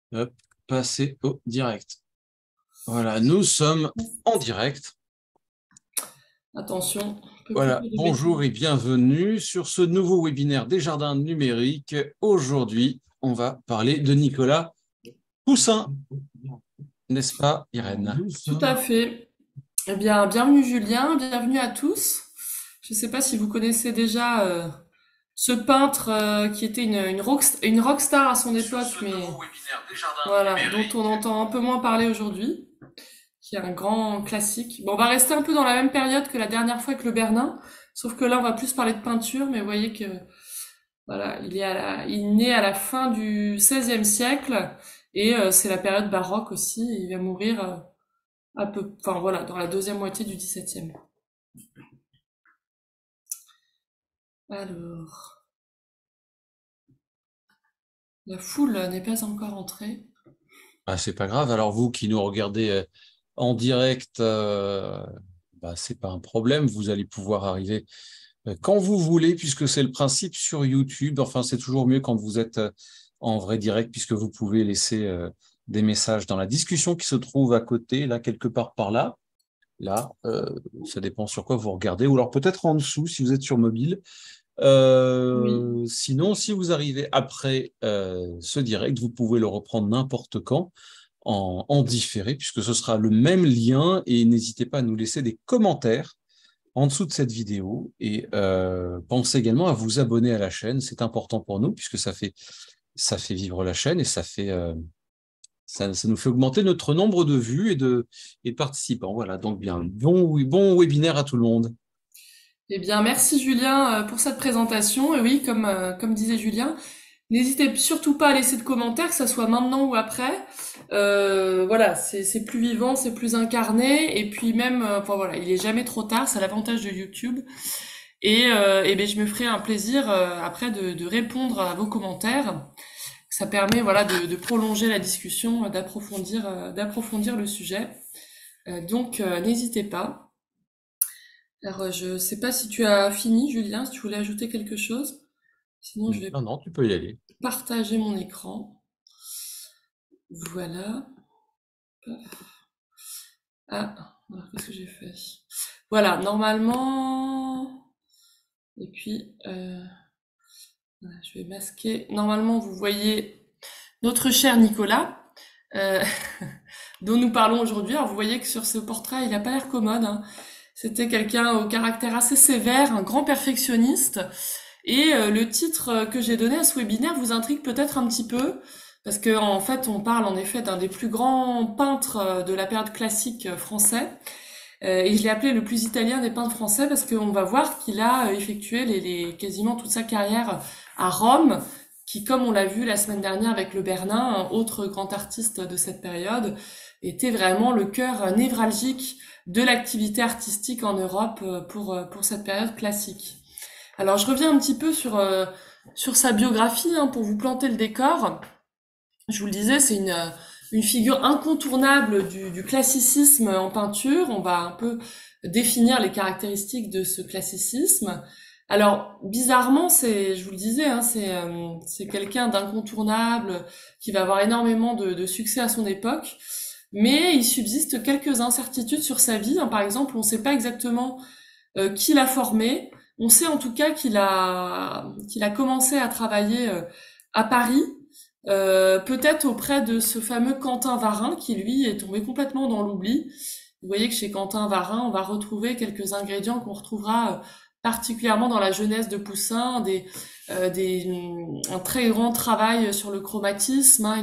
Hop, passer au direct. Voilà, nous sommes en direct. Attention, un peu plus Voilà, de bonjour et bêtises. bienvenue sur ce nouveau webinaire des jardins numériques. Aujourd'hui, on va parler de Nicolas Poussin, n'est-ce pas, Irène? Tout à fait. Eh bien, bienvenue Julien, bienvenue à tous. Je ne sais pas si vous connaissez déjà ce peintre qui était une rockstar à son époque, mais voilà, dont on entend un peu moins parler aujourd'hui, qui est un grand classique. Bon, on va rester un peu dans la même période que la dernière fois avec le Bernin, sauf que là, on va plus parler de peinture, mais vous voyez que voilà, il naît à la fin du XVIe siècle et c'est la période baroque aussi. Il va mourir enfin voilà, dans la deuxième moitié du XVIIe. Alors, la foule n'est pas encore entrée. Ah, c'est pas grave. Alors vous qui nous regardez en direct, bah, c'est pas un problème. Vous allez pouvoir arriver quand vous voulez, puisque c'est le principe sur YouTube. Enfin, c'est toujours mieux quand vous êtes en vrai direct, puisque vous pouvez laisser des messages dans la discussion qui se trouve à côté, là, quelque part par là. Là, ça dépend sur quoi vous regardez, ou alors peut-être en dessous si vous êtes sur mobile. Oui. Sinon, si vous arrivez après ce direct, vous pouvez le reprendre n'importe quand en différé, puisque ce sera le même lien, et n'hésitez pas à nous laisser des commentaires en dessous de cette vidéo et pensez également à vous abonner à la chaîne. C'est important pour nous puisque ça fait vivre la chaîne et ça nous fait augmenter notre nombre de vues et de participants. Voilà, donc bien, bon webinaire à tout le monde. Eh bien, merci Julien pour cette présentation. Et oui, comme disait Julien, n'hésitez surtout pas à laisser de commentaires, que ça soit maintenant ou après. Voilà, c'est plus vivant, c'est plus incarné. Et puis même, enfin voilà, il est jamais trop tard, c'est l'avantage de YouTube. Et ben, je me ferai un plaisir après de répondre à vos commentaires. Ça permet voilà de prolonger la discussion, d'approfondir le sujet. Donc n'hésitez pas. Alors je sais pas si tu as fini, Julien, si tu voulais ajouter quelque chose. Sinon je vais Non, non, tu peux y aller. partager mon écran. Voilà. Ah, alors, qu'est-ce que j'ai fait? Voilà, normalement. Et puis voilà, je vais masquer. Normalement, vous voyez notre cher Nicolas. Euh, dont nous parlons aujourd'hui. Alors vous voyez que sur ce portrait, il n'a pas l'air commode, hein. C'était quelqu'un au caractère assez sévère, un grand perfectionniste. Et le titre que j'ai donné à ce webinaire vous intrigue peut-être un petit peu, parce que en fait, on parle en effet d'un des plus grands peintres de la période classique français. Et je l'ai appelé le plus italien des peintres français parce qu'on va voir qu'il a effectué quasiment toute sa carrière à Rome, qui, comme on l'a vu la semaine dernière avec le Bernin, un autre grand artiste de cette période, était vraiment le cœur névralgique de l'activité artistique en Europe pour cette période classique. Alors je reviens un petit peu sur sa biographie hein, pour vous planter le décor. Je vous le disais, c'est une figure incontournable du classicisme en peinture. On va un peu définir les caractéristiques de ce classicisme. Alors, bizarrement, je vous le disais, hein, c'est quelqu'un d'incontournable qui va avoir énormément de succès à son époque. Mais il subsiste quelques incertitudes sur sa vie, hein. Par exemple, on ne sait pas exactement qui l'a formé. On sait en tout cas qu'il a commencé à travailler à Paris, peut-être auprès de ce fameux Quentin Varin qui lui est tombé complètement dans l'oubli. Vous voyez que chez Quentin Varin, on va retrouver quelques ingrédients qu'on retrouvera particulièrement dans la jeunesse de Poussin, un très grand travail sur le chromatisme, hein,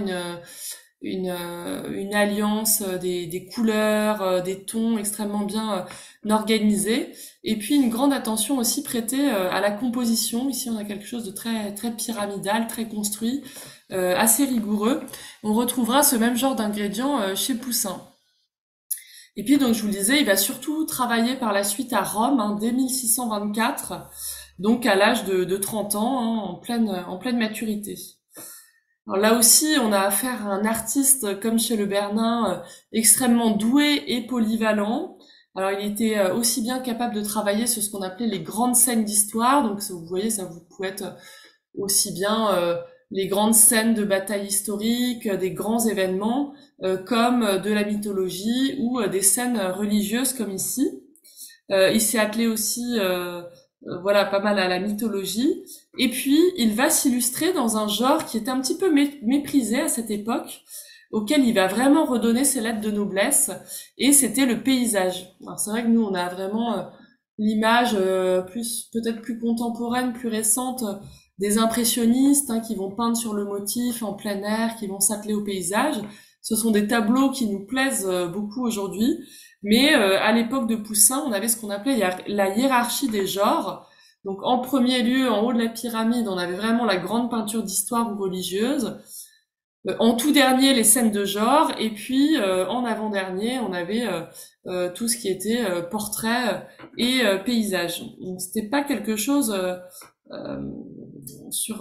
une alliance des couleurs, des tons extrêmement bien organisés, et puis une grande attention aussi prêtée à la composition. Ici, on a quelque chose de très très pyramidal, très construit, assez rigoureux. On retrouvera ce même genre d'ingrédients chez Poussin. Et puis donc je vous le disais, il va surtout travailler par la suite à Rome hein, dès 1624, donc à l'âge de 30 ans, hein, en pleine maturité. Alors là aussi, on a affaire à un artiste, comme chez Le Bernin, extrêmement doué et polyvalent. Alors il était aussi bien capable de travailler sur ce qu'on appelait les grandes scènes d'histoire. Donc vous voyez, ça vous pouvez être aussi bien les grandes scènes de bataille historiques, des grands événements, comme de la mythologie ou des scènes religieuses comme ici. Il s'est attelé aussi, voilà, pas mal à la mythologie. Et puis, il va s'illustrer dans un genre qui était un petit peu méprisé à cette époque, auquel il va vraiment redonner ses lettres de noblesse, et c'était le paysage. Alors c'est vrai que nous, on a vraiment l'image plus peut-être plus contemporaine, plus récente, des impressionnistes qui vont peindre sur le motif en plein air, qui vont s'atteler au paysage. Ce sont des tableaux qui nous plaisent beaucoup aujourd'hui, mais à l'époque de Poussin, on avait ce qu'on appelait la hiérarchie des genres. Donc en premier lieu, en haut de la pyramide, on avait vraiment la grande peinture d'histoire ou religieuse. En tout dernier, les scènes de genre, et puis en avant-dernier, on avait tout ce qui était portrait et paysage. Donc c'était pas quelque chose euh, sur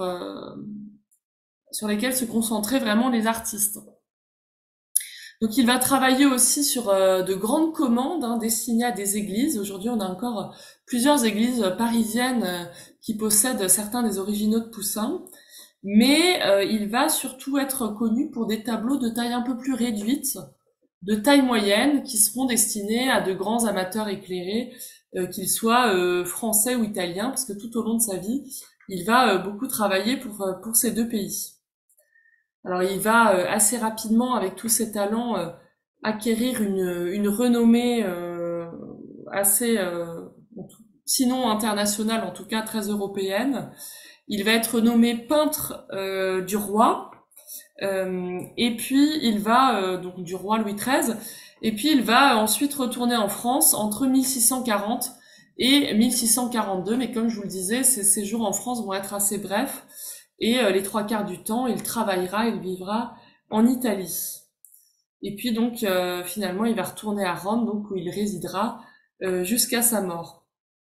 sur lesquels se concentraient vraiment les artistes. Donc il va travailler aussi sur de grandes commandes destinées à des églises. Aujourd'hui, on a encore plusieurs églises parisiennes qui possèdent certains des originaux de Poussin. Mais il va surtout être connu pour des tableaux de taille un peu plus réduite, de taille moyenne, qui seront destinés à de grands amateurs éclairés, qu'ils soient français ou italiens, parce que tout au long de sa vie, il va beaucoup travailler pour ces deux pays. Alors il va assez rapidement, avec tous ses talents, acquérir une renommée assez, sinon internationale, en tout cas très européenne. Il va être nommé peintre du roi, et puis il va donc du roi Louis XIII, et puis il va ensuite retourner en France entre 1640 et 1642. Mais comme je vous le disais, ses séjours en France vont être assez brefs, et les trois quarts du temps, il travaillera, il vivra en Italie. Et puis donc finalement, il va retourner à Rome, donc où il résidera jusqu'à sa mort.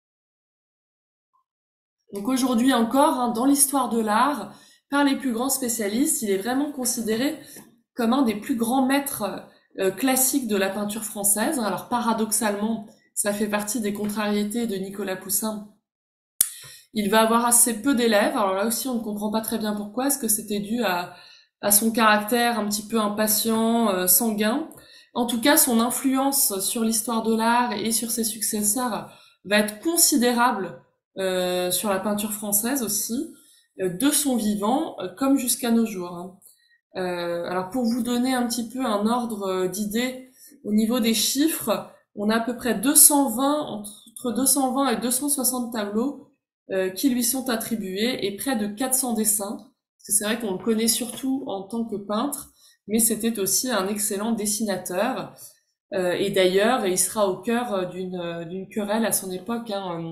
Donc aujourd'hui encore, dans l'histoire de l'art, par les plus grands spécialistes, il est vraiment considéré comme un des plus grands maîtres classiques de la peinture française. Alors paradoxalement, ça fait partie des contrariétés de Nicolas Poussin. Il va avoir assez peu d'élèves. Alors là aussi, on ne comprend pas très bien pourquoi. Est-ce que c'était dû à son caractère un petit peu impatient, sanguin? En tout cas, son influence sur l'histoire de l'art et sur ses successeurs va être considérable sur la peinture française aussi, de son vivant, comme jusqu'à nos jours. Alors pour vous donner un petit peu un ordre d'idée au niveau des chiffres, on a à peu près 220, entre 220 et 260 tableaux qui lui sont attribués, et près de 400 dessins. Parce que c'est vrai qu'on le connaît surtout en tant que peintre, mais c'était aussi un excellent dessinateur. Et d'ailleurs, il sera au cœur d'une querelle à son époque.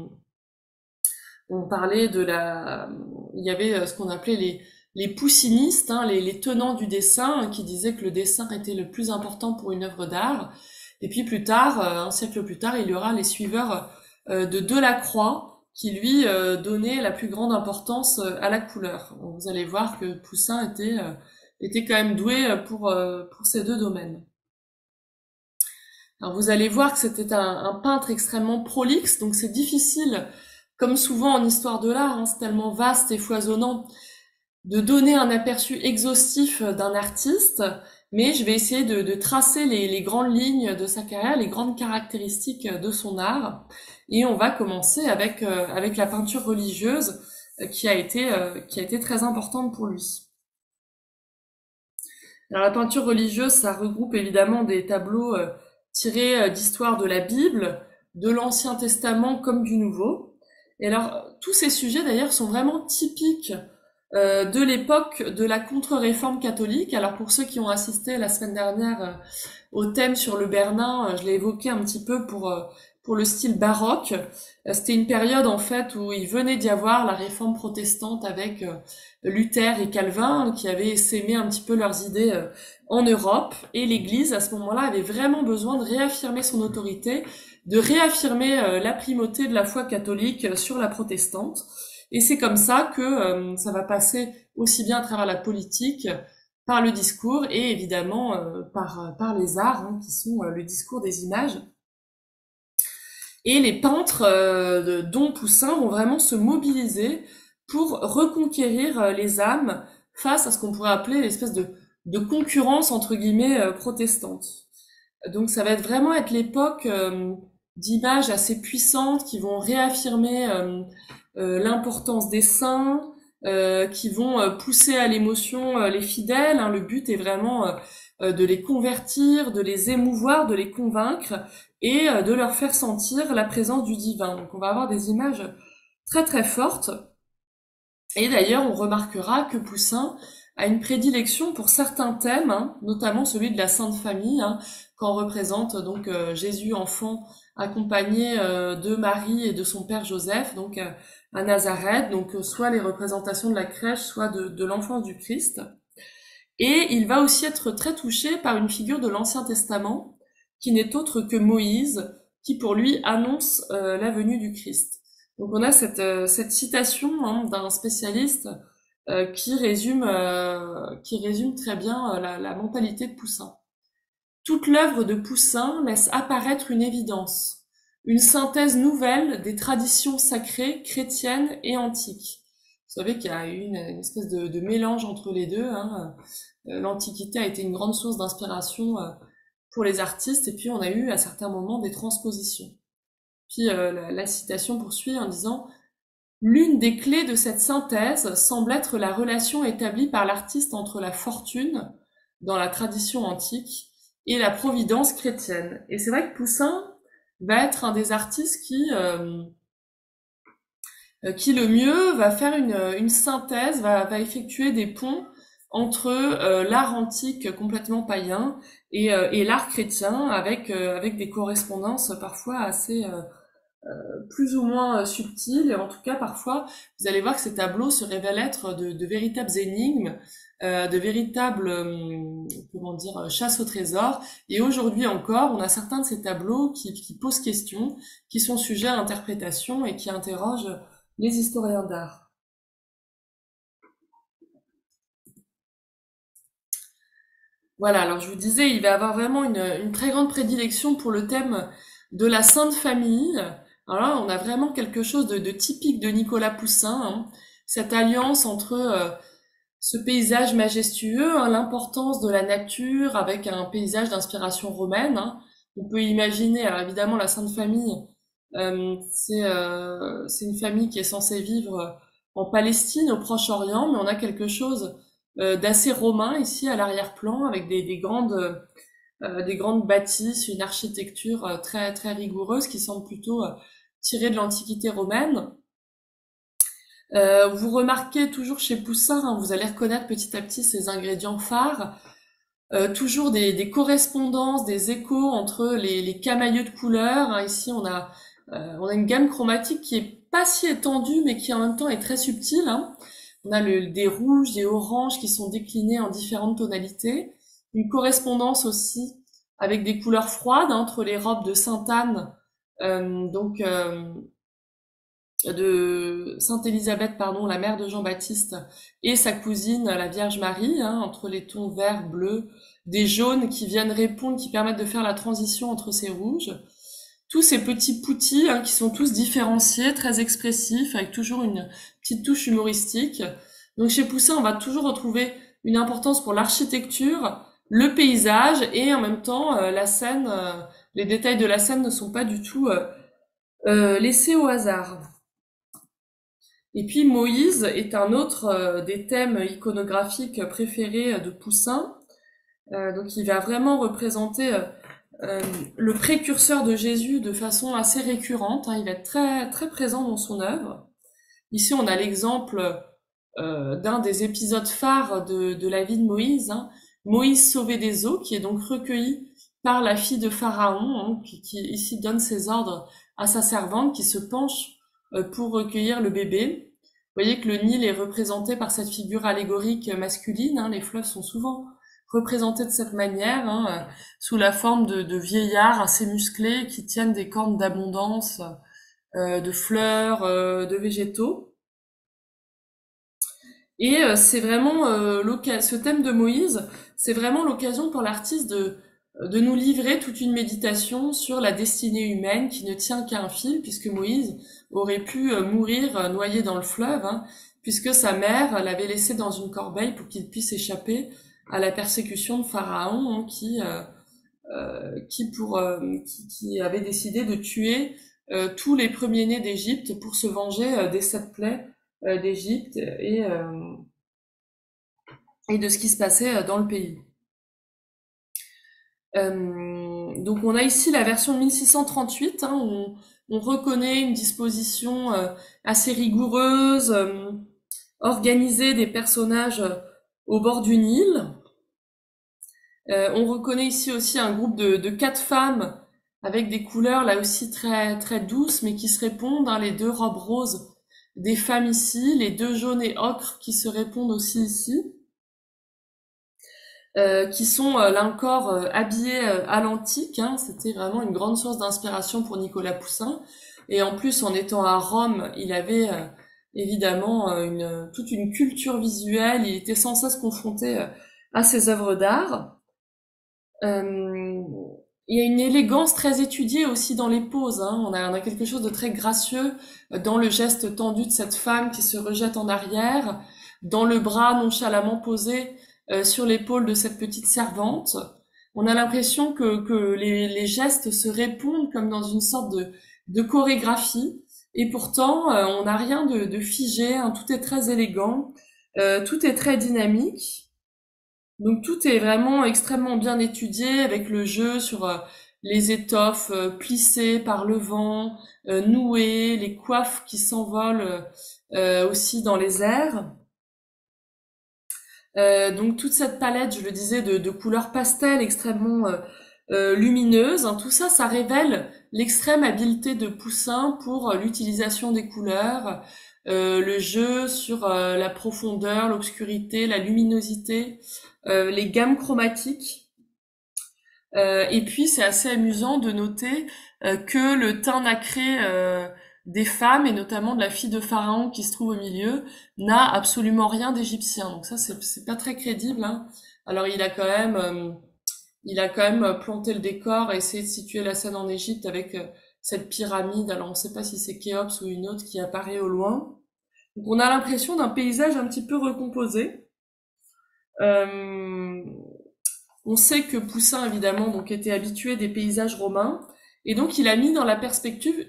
On parlait il y avait ce qu'on appelait les poussinistes, les tenants du dessin, qui disaient que le dessin était le plus important pour une œuvre d'art. Et puis plus tard, un siècle plus tard, il y aura les suiveurs de Delacroix, qui lui donnait la plus grande importance à la couleur. Donc, vous allez voir que Poussin était quand même doué pour ces deux domaines. Alors vous allez voir que c'était un peintre extrêmement prolixe, donc c'est difficile, comme souvent en histoire de l'art, c'est tellement vaste et foisonnant, de donner un aperçu exhaustif d'un artiste, mais je vais essayer de tracer les grandes lignes de sa carrière, les grandes caractéristiques de son art, et on va commencer avec la peinture religieuse qui a été très importante pour lui. Alors la peinture religieuse, ça regroupe évidemment des tableaux tirés d'histoires de la Bible, de l'Ancien Testament comme du Nouveau. Et alors tous ces sujets d'ailleurs sont vraiment typiques de l'époque de la contre-réforme catholique. Alors pour ceux qui ont assisté la semaine dernière au thème sur le Bernin, je l'ai évoqué un petit peu pour le style baroque. C'était une période en fait où il venait d'y avoir la réforme protestante avec Luther et Calvin qui avaient essaimé un petit peu leurs idées en Europe, et l'Église à ce moment-là avait vraiment besoin de réaffirmer son autorité, de réaffirmer la primauté de la foi catholique sur la protestante. Et c'est comme ça que ça va passer aussi bien à travers la politique, par le discours et évidemment par les arts qui sont le discours des images. Et les peintres dont Poussin vont vraiment se mobiliser pour reconquérir les âmes face à ce qu'on pourrait appeler l'espèce de concurrence entre guillemets protestante. Donc ça va être vraiment être l'époque d'images assez puissantes qui vont réaffirmer l'importance des saints, qui vont pousser à l'émotion les fidèles. Hein. Le but est vraiment de les convertir, de les émouvoir, de les convaincre et de leur faire sentir la présence du divin. Donc on va avoir des images très très fortes. Et d'ailleurs, on remarquera que Poussin a une prédilection pour certains thèmes, hein, notamment celui de la Sainte Famille, hein, quand on représente donc Jésus enfant accompagné de Marie et de son père Joseph, donc à Nazareth, donc soit les représentations de la crèche, soit de l'enfance du Christ. Et il va aussi être très touché par une figure de l'Ancien Testament, qui n'est autre que Moïse, qui pour lui annonce la venue du Christ. Donc on a cette citation hein, d'un spécialiste qui résume très bien la mentalité de Poussin. Toute l'œuvre de Poussin laisse apparaître une évidence, une synthèse nouvelle des traditions sacrées chrétiennes et antiques. Vous savez qu'il y a eu une espèce de mélange entre les deux. Hein. L'Antiquité a été une grande source d'inspiration pour les artistes, et puis on a eu à certains moments des transpositions. Puis la citation poursuit en disant « L'une des clés de cette synthèse semble être la relation établie par l'artiste entre la fortune, dans la tradition antique, et la providence chrétienne. » Et c'est vrai que Poussin va être un des artistes qui le mieux va faire une synthèse, va effectuer des ponts entre l'art antique complètement païen et l'art chrétien avec des correspondances parfois assez plus ou moins subtiles, et en tout cas parfois vous allez voir que ces tableaux se révèlent être de véritables énigmes, de véritables chasse au trésor. Et aujourd'hui encore, on a certains de ces tableaux qui posent question, qui sont sujets à interprétation et qui interrogent les historiens d'art. Voilà, alors je vous disais, il va avoir vraiment une très grande prédilection pour le thème de la Sainte Famille. Alors là, on a vraiment quelque chose de typique de Nicolas Poussin, hein. Cette alliance entre ce paysage majestueux, hein, l'importance de la nature avec un paysage d'inspiration romaine. Hein. On peut imaginer, alors évidemment, la Sainte Famille, c'est une famille qui est censée vivre en Palestine, au Proche-Orient, mais on a quelque chose d'assez romain ici à l'arrière-plan, avec des grandes bâtisses, une architecture très très rigoureuse qui semble plutôt tirée de l'Antiquité romaine. Vous remarquez toujours chez Poussin, hein, vous allez reconnaître petit à petit ses ingrédients phares, toujours des correspondances, des échos entre les camaïeux de couleurs. Hein. Ici, on a une gamme chromatique qui est pas si étendue, mais qui en même temps est très subtile. Hein. On a des rouges, des oranges qui sont déclinés en différentes tonalités. Une correspondance aussi avec des couleurs froides hein, entre les robes de Sainte-Anne, de Sainte-Élisabeth, pardon, la mère de Jean-Baptiste, et sa cousine, la Vierge Marie, hein, entre les tons vert, bleu, des jaunes qui viennent répondre, qui permettent de faire la transition entre ces rouges. Tous ces petits poutis hein, qui sont tous différenciés, très expressifs, avec toujours une petite touche humoristique. Donc chez Poussin, on va toujours retrouver une importance pour l'architecture, le paysage, et en même temps, la scène, les détails de la scène ne sont pas du tout laissés au hasard. Et puis Moïse est un autre des thèmes iconographiques préférés de Poussin. Donc il va vraiment représenter le précurseur de Jésus de façon assez récurrente. Hein. Il va être très très présent dans son œuvre. Ici on a l'exemple d'un des épisodes phares de la vie de Moïse. Hein. Moïse sauvé des eaux, qui est donc recueilli par la fille de Pharaon, hein, qui ici donne ses ordres à sa servante, qui se penche pour recueillir le bébé. Vous voyez que le Nil est représenté par cette figure allégorique masculine. Hein. Les fleuves sont souvent représentés de cette manière, hein, sous la forme de vieillards assez musclés qui tiennent des cornes d'abondance, de fleurs, de végétaux. Et c'est vraiment ce thème de Moïse, c'est vraiment l'occasion pour l'artiste de nous livrer toute une méditation sur la destinée humaine qui ne tient qu'à un fil, puisque Moïse aurait pu mourir noyé dans le fleuve, hein, puisque sa mère l'avait laissé dans une corbeille pour qu'il puisse échapper à la persécution de Pharaon, hein, qui avait décidé de tuer tous les premiers-nés d'Égypte pour se venger des 7 plaies d'Égypte et de ce qui se passait dans le pays. Donc on a ici la version de 1638, hein, où on reconnaît une disposition assez rigoureuse, organisée des personnages au bord du Nil. On reconnaît ici aussi un groupe de 4 femmes avec des couleurs là aussi très très douces, mais qui se répondent, hein, les 2 robes roses des femmes ici, les 2 jaunes et ocre qui se répondent aussi ici. Qui sont là encore habillés à l'antique, hein. C'était vraiment une grande source d'inspiration pour Nicolas Poussin. Et en plus, en étant à Rome, il avait évidemment toute une culture visuelle. Il était sans cesse confronté à ses œuvres d'art. Il y a une élégance très étudiée aussi dans les poses, hein. On a quelque chose de très gracieux dans le geste tendu de cette femme qui se rejette en arrière, dans le bras nonchalamment posé sur l'épaule de cette petite servante. On a l'impression que les gestes se répondent comme dans une sorte de chorégraphie, et pourtant on n'a rien de figé, hein. Tout est très élégant, tout est très dynamique. Donc tout est vraiment extrêmement bien étudié, avec le jeu sur les étoffes plissées par le vent, nouées, les coiffes qui s'envolent aussi dans les airs. Donc toute cette palette, je le disais, de couleurs pastel extrêmement lumineuses, hein, tout ça, ça révèle l'extrême habileté de Poussin pour l'utilisation des couleurs, le jeu sur la profondeur, l'obscurité, la luminosité, les gammes chromatiques. Et puis c'est assez amusant de noter que le teint nacré des femmes, et notamment de la fille de Pharaon qui se trouve au milieu, n'a absolument rien d'égyptien. Donc ça, c'est pas très crédible, hein. Alors il a quand même planté le décor et essayé de situer la scène en Égypte avec cette pyramide. Alors on sait pas si c'est Khéops ou une autre qui apparaît au loin. Donc on a l'impression d'un paysage un petit peu recomposé. On sait que Poussin, évidemment, donc était habitué des paysages romains, et donc il a mis dans la perspective,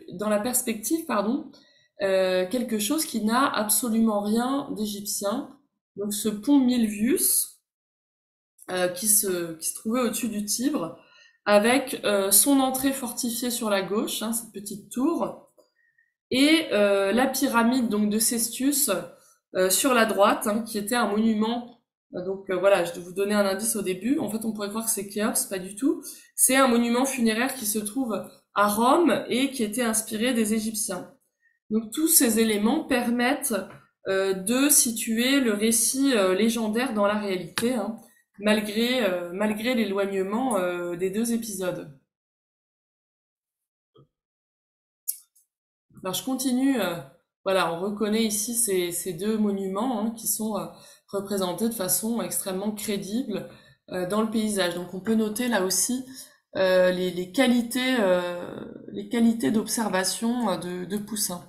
quelque chose qui n'a absolument rien d'égyptien. Donc ce pont Milvius, qui se trouvait au-dessus du Tibre, avec son entrée fortifiée sur la gauche, hein, cette petite tour, et la pyramide donc de Cestius sur la droite, hein, qui était un monument. Donc voilà, je vais vous donner un indice au début. En fait, on pourrait croire que c'est Khéops, pas du tout. C'est un monument funéraire qui se trouve à Rome et qui était inspiré des Égyptiens. Donc tous ces éléments permettent de situer le récit légendaire dans la réalité, hein, malgré l'éloignement des 2 épisodes. Alors je continue. Voilà, on reconnaît ici ces 2 monuments, hein, qui sont représentés de façon extrêmement crédible dans le paysage. Donc on peut noter là aussi les qualités d'observation de Poussin.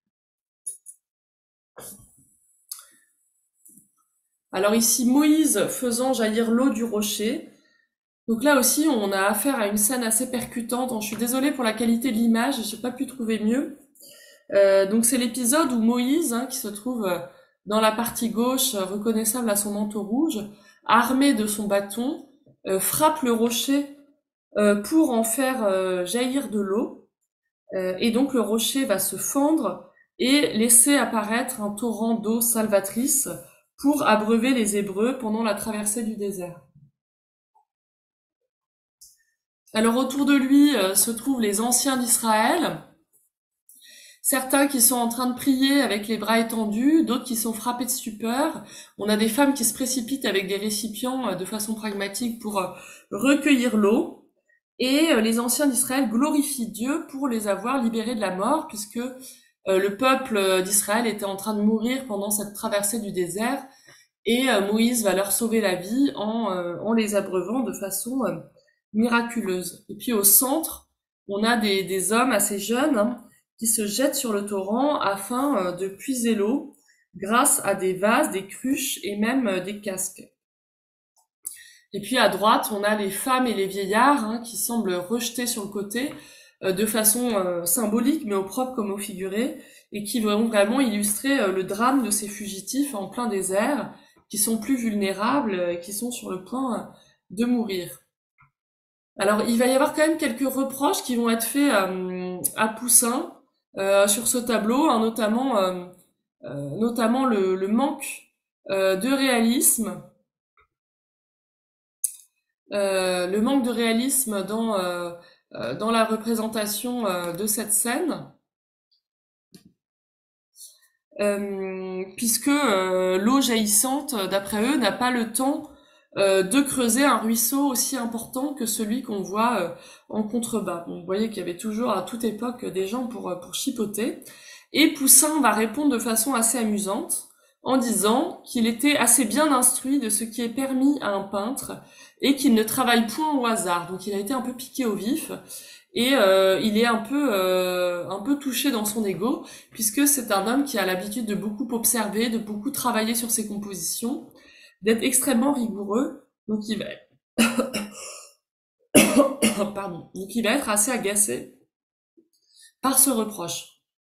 Alors ici, Moïse faisant jaillir l'eau du rocher. Donc là aussi, on a affaire à une scène assez percutante. Je suis désolée pour la qualité de l'image, j'ai pas pu trouver mieux. Donc c'est l'épisode où Moïse, hein, qui se trouve dans la partie gauche, reconnaissable à son manteau rouge, armé de son bâton, frappe le rocher pour en faire jaillir de l'eau. Et donc le rocher va se fendre et laisser apparaître un torrent d'eau salvatrice pour abreuver les Hébreux pendant la traversée du désert. Alors autour de lui se trouvent les anciens d'Israël, certains qui sont en train de prier avec les bras étendus, d'autres qui sont frappés de stupeur. On a des femmes qui se précipitent avec des récipients de façon pragmatique pour recueillir l'eau. Et les anciens d'Israël glorifient Dieu pour les avoir libérés de la mort, puisque le peuple d'Israël était en train de mourir pendant cette traversée du désert, et Moïse va leur sauver la vie en les abreuvant de façon miraculeuse. Et puis au centre, on a des hommes assez jeunes, hein, qui se jettent sur le torrent afin de puiser l'eau grâce à des vases, des cruches et même des casques. Et puis à droite, on a les femmes et les vieillards hein, qui semblent rejetés sur le côté de façon symbolique, mais au propre comme au figuré, et qui vont vraiment illustrer le drame de ces fugitifs en plein désert, qui sont plus vulnérables et qui sont sur le point de mourir. Alors, il va y avoir quand même quelques reproches qui vont être faits à Poussin sur ce tableau, hein, notamment le manque de réalisme, dans la représentation de cette scène, puisque l'eau jaillissante, d'après eux, n'a pas le temps de creuser un ruisseau aussi important que celui qu'on voit en contrebas. Bon, vous voyez qu'il y avait toujours à toute époque des gens pour chipoter. Et Poussin va répondre de façon assez amusante en disant qu'il était assez bien instruit de ce qui est permis à un peintre et qu'il ne travaille point au hasard. Donc il a été un peu piqué au vif et il est un peu touché dans son ego puisque c'est un homme qui a l'habitude de beaucoup observer, de beaucoup travailler sur ses compositions, d'être extrêmement rigoureux. Donc il va pardon, donc il va être assez agacé par ce reproche.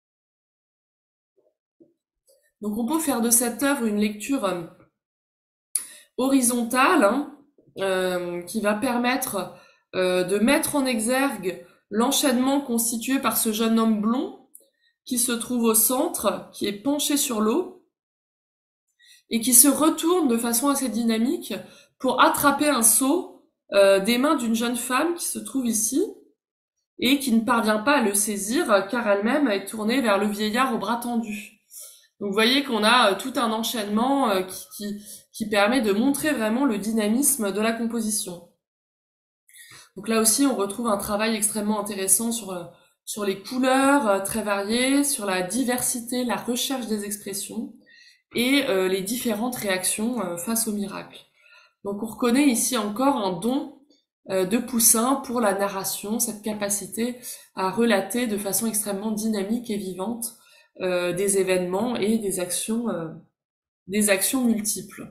Donc on peut faire de cette œuvre une lecture horizontale hein, qui va permettre de mettre en exergue l'enchaînement constitué par ce jeune homme blond qui se trouve au centre, qui est penché sur l'eau et qui se retourne de façon assez dynamique pour attraper un seau des mains d'une jeune femme qui se trouve ici et qui ne parvient pas à le saisir car elle-même est tournée vers le vieillard au bras tendu. Donc vous voyez qu'on a tout un enchaînement qui permet de montrer vraiment le dynamisme de la composition. Donc là aussi, on retrouve un travail extrêmement intéressant sur les couleurs très variées, sur la diversité, la recherche des expressions et les différentes réactions face au miracle. Donc on reconnaît ici encore un don de Poussin pour la narration, cette capacité à relater de façon extrêmement dynamique et vivante des événements et des actions multiples.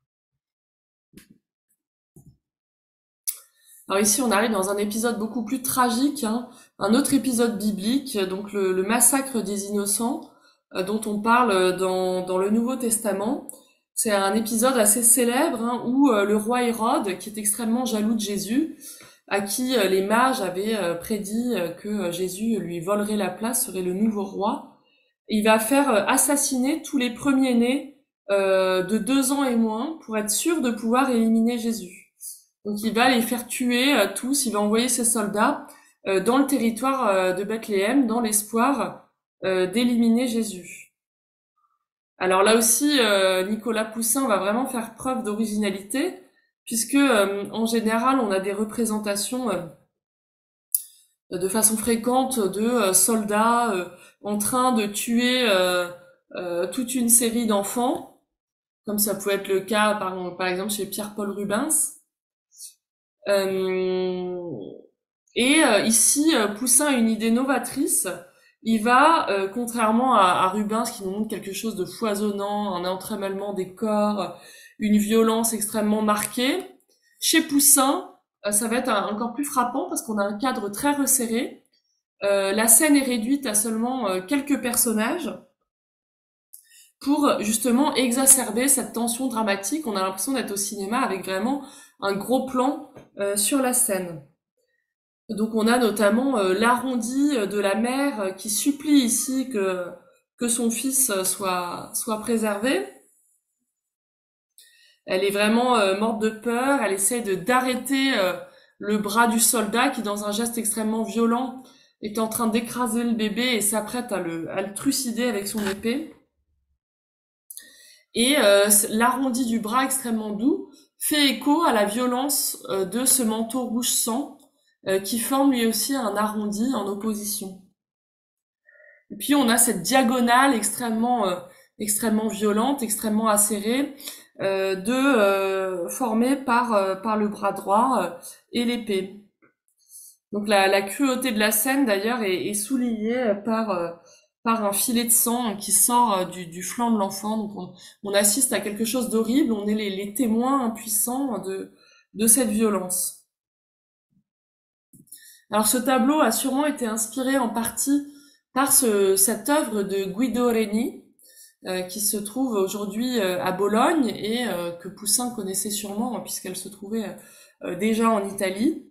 Alors ici, on arrive dans un épisode beaucoup plus tragique, hein, un autre épisode biblique, donc le massacre des innocents, dont on parle dans le Nouveau Testament. C'est un épisode assez célèbre hein, où le roi Hérode, qui est extrêmement jaloux de Jésus, à qui les mages avaient prédit que Jésus lui volerait la place, serait le nouveau roi, il va faire assassiner tous les premiers-nés de 2 ans et moins pour être sûr de pouvoir éliminer Jésus. Donc il va les faire tuer tous, il va envoyer ses soldats dans le territoire de Bethléem dans l'espoir d'éliminer Jésus. Alors là aussi, Nicolas Poussin va vraiment faire preuve d'originalité, puisque en général, on a des représentations de façon fréquente de soldats en train de tuer toute une série d'enfants, comme ça pouvait être le cas par exemple chez Pierre-Paul Rubens. Ici, Poussin a une idée novatrice. Il va, contrairement à Rubens qui nous montre quelque chose de foisonnant, un entremêlement des corps, une violence extrêmement marquée, chez Poussin, ça va être encore plus frappant parce qu'on a un cadre très resserré. La scène est réduite à seulement quelques personnages pour justement exacerber cette tension dramatique. On a l'impression d'être au cinéma avec vraiment un gros plan sur la scène. Donc on a notamment l'arrondi de la mère qui supplie ici que son fils soit préservé. Elle est vraiment morte de peur, elle essaie d'arrêter le bras du soldat qui, dans un geste extrêmement violent, est en train d'écraser le bébé et s'apprête à le trucider avec son épée. Et l'arrondi du bras extrêmement doux fait écho à la violence de ce manteau rouge sang qui forme lui aussi un arrondi en opposition. Et puis on a cette diagonale extrêmement violente, extrêmement acérée, formée par le bras droit et l'épée. Donc la cruauté de la scène d'ailleurs est soulignée par par un filet de sang qui sort du flanc de l'enfant. Donc on assiste à quelque chose d'horrible, on est les témoins impuissants de cette violence. Alors ce tableau a sûrement été inspiré en partie par cette œuvre de Guido Reni, qui se trouve aujourd'hui à Bologne et que Poussin connaissait sûrement puisqu'elle se trouvait déjà en Italie.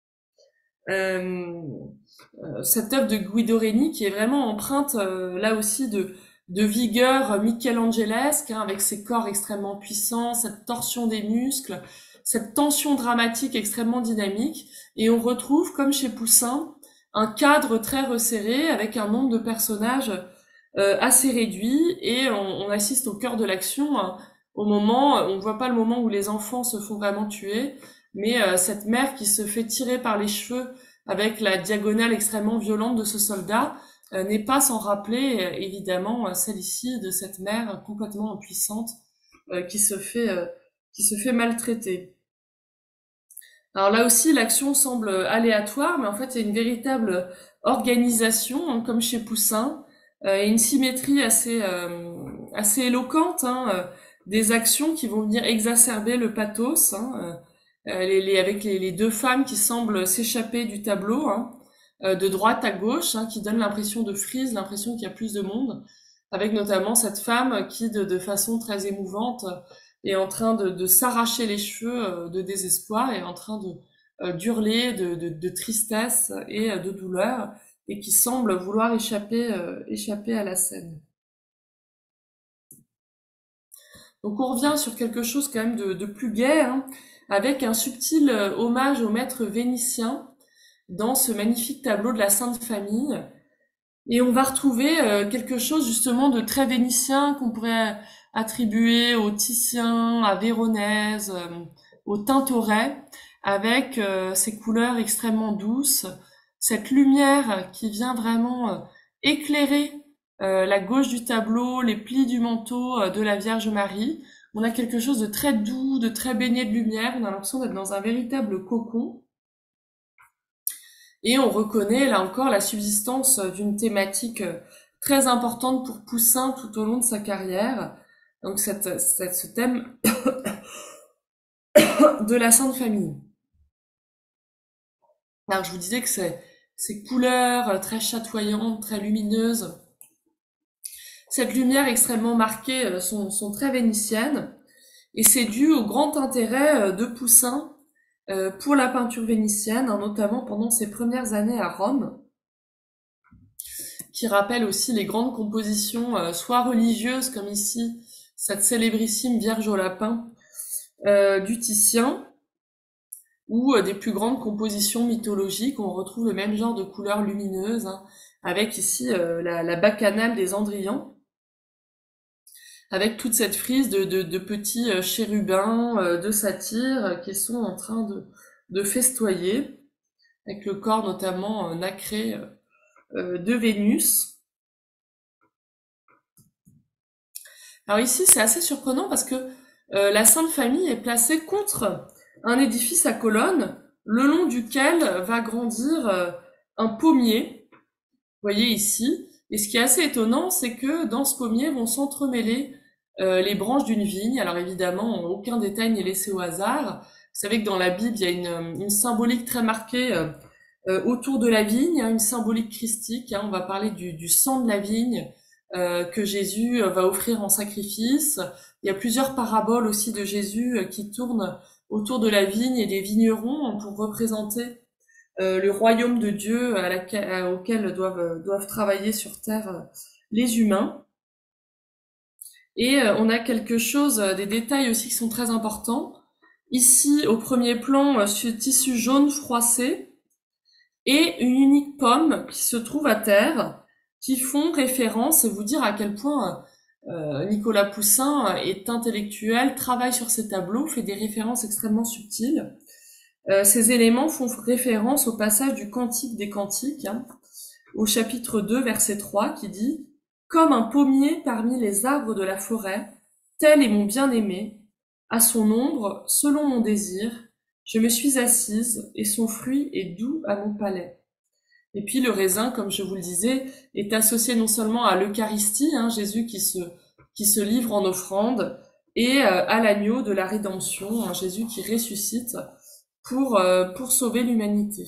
Cette œuvre de Guido Reni qui est vraiment empreinte là aussi de vigueur michelangelesque, hein, avec ses corps extrêmement puissants, cette torsion des muscles, cette tension dramatique extrêmement dynamique, et on retrouve, comme chez Poussin, un cadre très resserré avec un nombre de personnages assez réduit, et on assiste au cœur de l'action, hein, au moment, on voit pas le moment où les enfants se font vraiment tuer, mais cette mère qui se fait tirer par les cheveux avec la diagonale extrêmement violente de ce soldat, n'est pas sans rappeler évidemment celle ici de cette mère complètement impuissante qui se fait maltraiter. Alors là aussi, l'action semble aléatoire, mais en fait, il y a une véritable organisation, hein, comme chez Poussin, et une symétrie assez éloquente, hein, des actions qui vont venir exacerber le pathos, hein, avec les deux femmes qui semblent s'échapper du tableau, hein, de droite à gauche, hein, qui donnent l'impression de frise, l'impression qu'il y a plus de monde, avec notamment cette femme qui, de façon très émouvante, est en train de s'arracher les cheveux de désespoir, et en train d'hurler de tristesse et de douleur, et qui semble vouloir échapper à la scène. Donc on revient sur quelque chose quand même de plus gai, hein, avec un subtil hommage au maître vénitien dans ce magnifique tableau de la Sainte Famille. Et on va retrouver quelque chose justement de très vénitien qu'on pourrait attribuer au Titien, à Véronèse, au Tintoret, avec ces couleurs extrêmement douces, cette lumière qui vient vraiment éclairer la gauche du tableau, les plis du manteau de la Vierge Marie. On a quelque chose de très doux, de très baigné de lumière, on a l'impression d'être dans un véritable cocon. Et on reconnaît là encore la subsistance d'une thématique très importante pour Poussin tout au long de sa carrière. Donc ce thème de la Sainte Famille. Alors je vous disais que ces couleurs très chatoyantes, très lumineuses, cette lumière extrêmement marquée sont très vénitiennes. Et c'est dû au grand intérêt de Poussin pour la peinture vénitienne, hein, notamment pendant ses premières années à Rome, qui rappelle aussi les grandes compositions, soit religieuses, comme ici, cette célébrissime Vierge au lapin du Titien, ou des plus grandes compositions mythologiques, où on retrouve le même genre de couleurs lumineuses, hein, avec ici la bacchanale des Andrians, avec toute cette frise de petits chérubins de satyres qui sont en train de festoyer, avec le corps notamment nacré de Vénus. Alors ici, c'est assez surprenant parce que la Sainte Famille est placée contre un édifice à colonnes, le long duquel va grandir un pommier, vous voyez ici. Et ce qui est assez étonnant, c'est que dans ce pommier vont s'entremêler les branches d'une vigne. Alors évidemment, aucun détail n'est laissé au hasard. Vous savez que dans la Bible, il y a une symbolique très marquée autour de la vigne, hein, une symbolique christique, hein. On va parler du sang de la vigne que Jésus va offrir en sacrifice. Il y a plusieurs paraboles aussi de Jésus qui tournent autour de la vigne et des vignerons, hein, pour représenter le royaume de Dieu auquel doivent travailler sur terre les humains. Et on a quelque chose, des détails aussi qui sont très importants. Ici, au premier plan, ce tissu jaune froissé et une unique pomme qui se trouve à terre, qui font référence, et vous dire à quel point Nicolas Poussin est intellectuel, travaille sur ses tableaux, fait des références extrêmement subtiles. Ces éléments font référence au passage du Cantique des Cantiques, hein, au chapitre 2, verset 3, qui dit « Comme un pommier parmi les arbres de la forêt, tel est mon bien-aimé, à son ombre, selon mon désir, je me suis assise, et son fruit est doux à mon palais. » Et puis le raisin, comme je vous le disais, est associé non seulement à l'Eucharistie, hein, Jésus qui se livre en offrande, et à l'agneau de la rédemption, hein, Jésus qui ressuscite pour sauver l'humanité.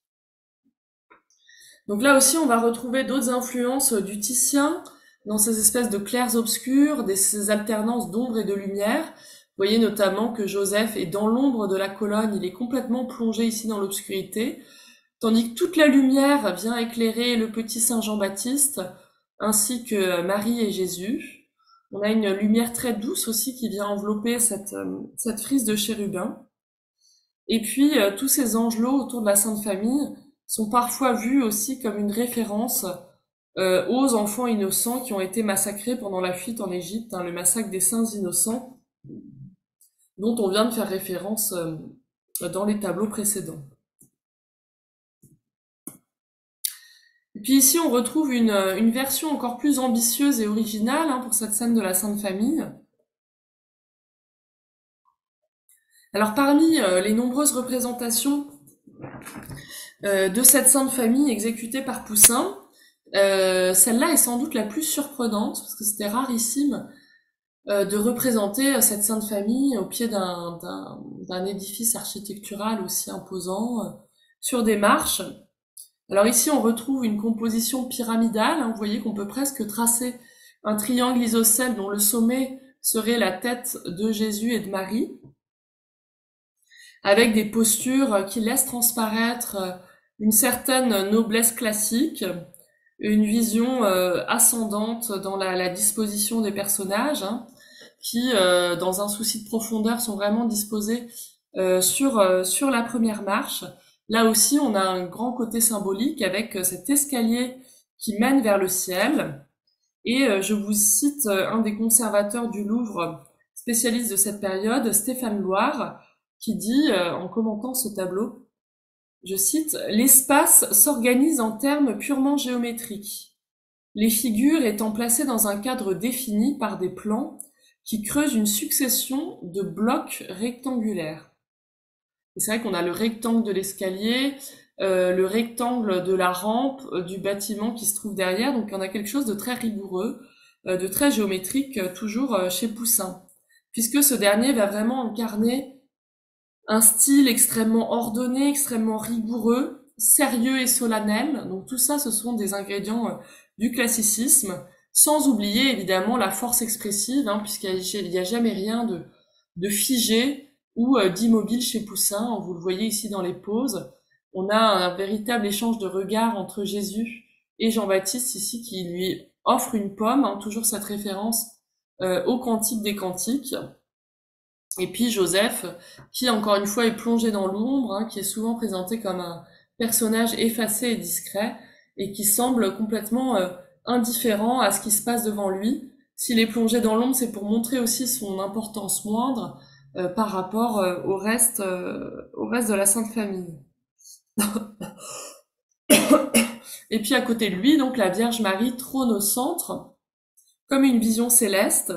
Donc là aussi, on va retrouver d'autres influences du Titien, dans ces espèces de clairs-obscurs, ces alternances d'ombre et de lumière. Vous voyez notamment que Joseph est dans l'ombre de la colonne, il est complètement plongé ici dans l'obscurité, tandis que toute la lumière vient éclairer le petit Saint Jean-Baptiste, ainsi que Marie et Jésus. On a une lumière très douce aussi qui vient envelopper cette frise de chérubin. Et puis, tous ces angelots autour de la Sainte Famille sont parfois vus aussi comme une référence aux enfants innocents qui ont été massacrés pendant la fuite en Égypte, hein, le massacre des saints innocents, dont on vient de faire référence dans les tableaux précédents. Et puis ici, on retrouve une version encore plus ambitieuse et originale, hein, pour cette scène de la Sainte Famille. Alors parmi les nombreuses représentations de cette Sainte Famille exécutée par Poussin, celle-là est sans doute la plus surprenante, parce que c'était rarissime de représenter cette Sainte Famille au pied d'un édifice architectural aussi imposant, sur des marches. Alors ici, on retrouve une composition pyramidale, hein, vous voyez qu'on peut presque tracer un triangle isocèle dont le sommet serait la tête de Jésus et de Marie, avec des postures qui laissent transparaître une certaine noblesse classique, une vision ascendante dans la disposition des personnages, hein, qui, dans un souci de profondeur, sont vraiment disposés sur la première marche. Là aussi, on a un grand côté symbolique avec cet escalier qui mène vers le ciel. Et je vous cite un des conservateurs du Louvre, spécialiste de cette période, Stéphane Loire, qui dit, en commentant ce tableau, je cite, « L'espace s'organise en termes purement géométriques, les figures étant placées dans un cadre défini par des plans qui creusent une succession de blocs rectangulaires. » Et c'est vrai qu'on a le rectangle de l'escalier, le rectangle de la rampe, du bâtiment qui se trouve derrière, donc on a quelque chose de très rigoureux, de très géométrique, toujours chez Poussin, puisque ce dernier va vraiment incarner un style extrêmement ordonné, extrêmement rigoureux, sérieux et solennel. Donc tout ça, ce sont des ingrédients du classicisme, sans oublier évidemment la force expressive, hein, puisqu'il n'y a jamais rien de figé ou d'immobile chez Poussin. Vous le voyez ici dans les poses. On a un véritable échange de regards entre Jésus et Jean-Baptiste ici qui lui offre une pomme, hein, toujours cette référence au Cantique des Cantiques. Et puis Joseph, qui encore une fois est plongé dans l'ombre, hein, qui est souvent présenté comme un personnage effacé et discret, et qui semble complètement indifférent à ce qui se passe devant lui. S'il est plongé dans l'ombre, c'est pour montrer aussi son importance moindre par rapport au reste de la Sainte Famille. Et puis à côté de lui, donc la Vierge Marie trône au centre, comme une vision céleste.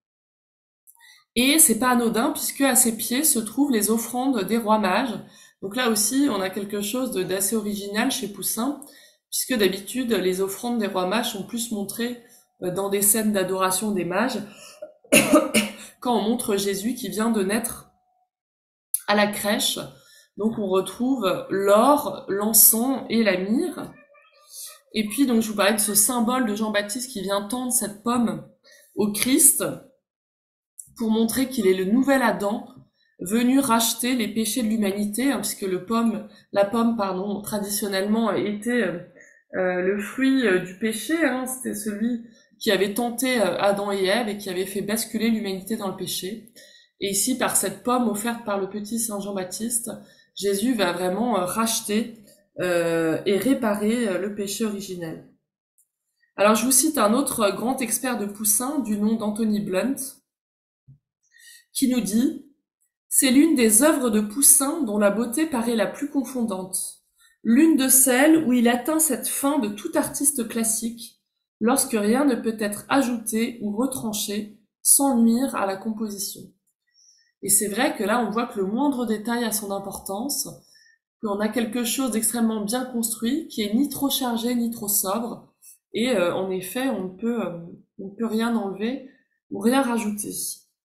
Et c'est pas anodin puisque à ses pieds se trouvent les offrandes des rois mages. Donc là aussi, on a quelque chose d'assez original chez Poussin, puisque d'habitude, les offrandes des rois mages sont plus montrées dans des scènes d'adoration des mages, quand on montre Jésus qui vient de naître à la crèche. Donc on retrouve l'or, l'encens et la myrrhe. Et puis donc je vous parlais de ce symbole de Jean-Baptiste qui vient tendre cette pomme au Christ, pour montrer qu'il est le nouvel Adam, venu racheter les péchés de l'humanité, hein, puisque la pomme, traditionnellement était le fruit du péché, hein, c'était celui qui avait tenté Adam et Ève et qui avait fait basculer l'humanité dans le péché. Et ici, par cette pomme offerte par le petit Saint Jean-Baptiste, Jésus va vraiment racheter et réparer le péché originel. Alors je vous cite un autre grand expert de Poussin, du nom d'Anthony Blunt, qui nous dit « C'est l'une des œuvres de Poussin dont la beauté paraît la plus confondante, l'une de celles où il atteint cette fin de tout artiste classique, lorsque rien ne peut être ajouté ou retranché sans nuire à la composition. » Et c'est vrai que là, on voit que le moindre détail a son importance. qu'on a quelque chose d'extrêmement bien construit, qui est ni trop chargé ni trop sobre, et en effet, on ne peut rien enlever ou rien rajouter.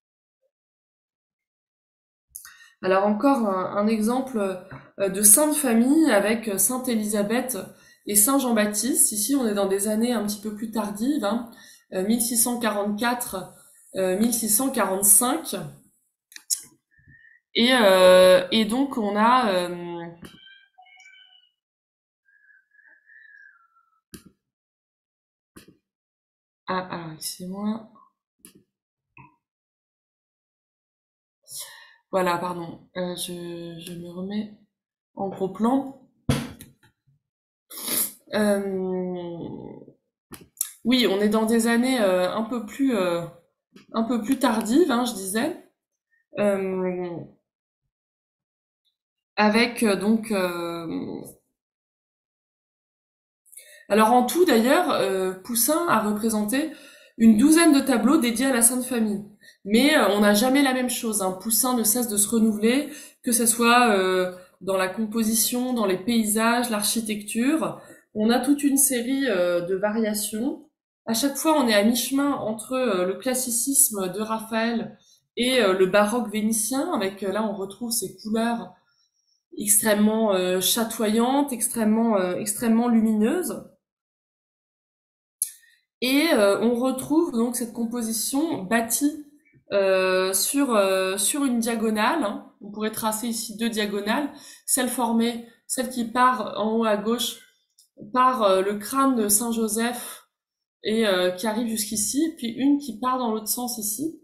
Alors encore un exemple de sainte famille avec sainte Élisabeth et saint Jean-Baptiste. Ici, on est dans des années un petit peu plus tardives, hein, 1644, 1645. Et donc on a excusez-moi. Voilà, pardon. Je me remets en gros plan. Oui, on est dans des années un peu plus tardives, hein, je disais, avec donc. Alors en tout d'ailleurs, Poussin a représenté une douzaine de tableaux dédiés à la Sainte Famille. Mais on n'a jamais la même chose, hein. Poussin ne cesse de se renouveler, que ce soit dans la composition, dans les paysages, l'architecture. On a toute une série de variations. À chaque fois, on est à mi-chemin entre le classicisme de Raphaël et le baroque vénitien, avec là on retrouve ces couleurs extrêmement chatoyantes, extrêmement lumineuses. Et on retrouve donc cette composition bâtie sur une diagonale, hein. On pourrait tracer ici deux diagonales, celle qui part en haut à gauche par le crâne de Saint Joseph et qui arrive jusqu'ici, puis une qui part dans l'autre sens ici.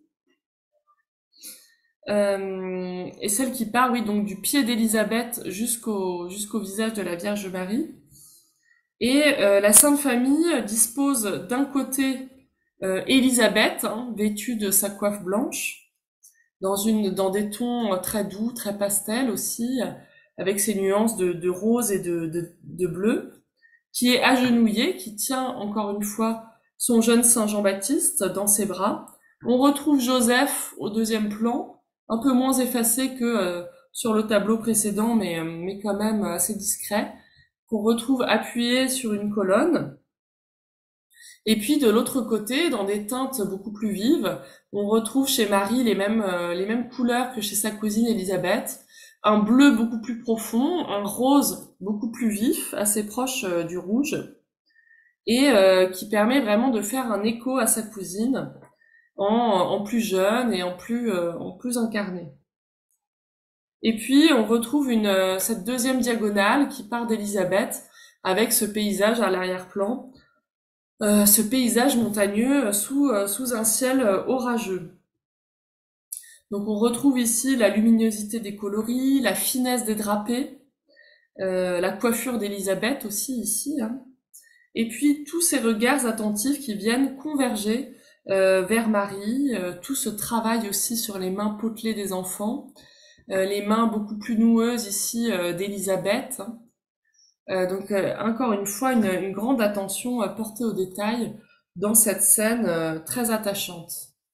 Et celle qui part, oui, donc du pied d'Élisabeth jusqu'au visage de la Vierge Marie. Et la Sainte Famille dispose d'un côté Élisabeth, hein, vêtue de sa coiffe blanche, dans des tons très doux, très pastels aussi, avec ses nuances de rose et de bleu, qui est agenouillée, qui tient encore une fois son jeune Saint Jean-Baptiste dans ses bras. On retrouve Joseph au deuxième plan, un peu moins effacé que sur le tableau précédent, mais quand même assez discret, qu'on retrouve appuyé sur une colonne. Et puis de l'autre côté, dans des teintes beaucoup plus vives, on retrouve chez Marie les mêmes couleurs que chez sa cousine Élisabeth, un bleu beaucoup plus profond, un rose beaucoup plus vif, assez proche du rouge, et qui permet vraiment de faire un écho à sa cousine en plus jeune et en plus incarné. Et puis on retrouve cette deuxième diagonale qui part d'Élisabeth avec ce paysage à l'arrière-plan, ce paysage montagneux sous un ciel orageux. Donc on retrouve ici la luminosité des coloris, la finesse des drapés, la coiffure d'Élisabeth aussi ici, hein. Et puis tous ces regards attentifs qui viennent converger vers Marie, tout ce travail aussi sur les mains potelées des enfants, les mains beaucoup plus noueuses ici d'Élisabeth. Donc encore une fois, une grande attention portée aux détails dans cette scène très attachante.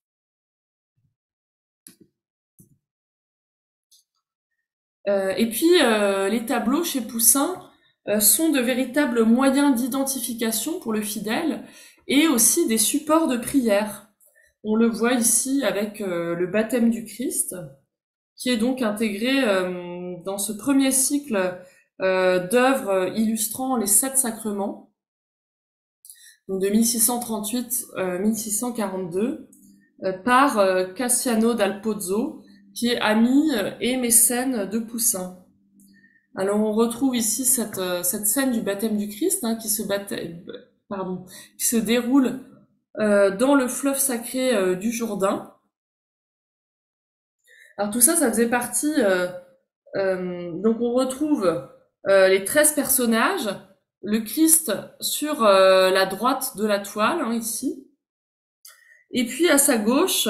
Et puis les tableaux chez Poussin sont de véritables moyens d'identification pour le fidèle et aussi des supports de prière. On le voit ici avec le baptême du Christ, qui est donc intégré dans ce premier cycle d'œuvres illustrant les 7 sacrements, donc de 1638 1642, par Cassiano dal Pozzo, qui est ami et mécène de Poussin. Alors on retrouve ici cette scène du baptême du Christ, hein, qui se déroule dans le fleuve sacré du Jourdain. Alors tout ça, ça faisait partie. Donc on retrouve les 13 personnages, le Christ sur la droite de la toile, hein, ici. Et puis à sa gauche,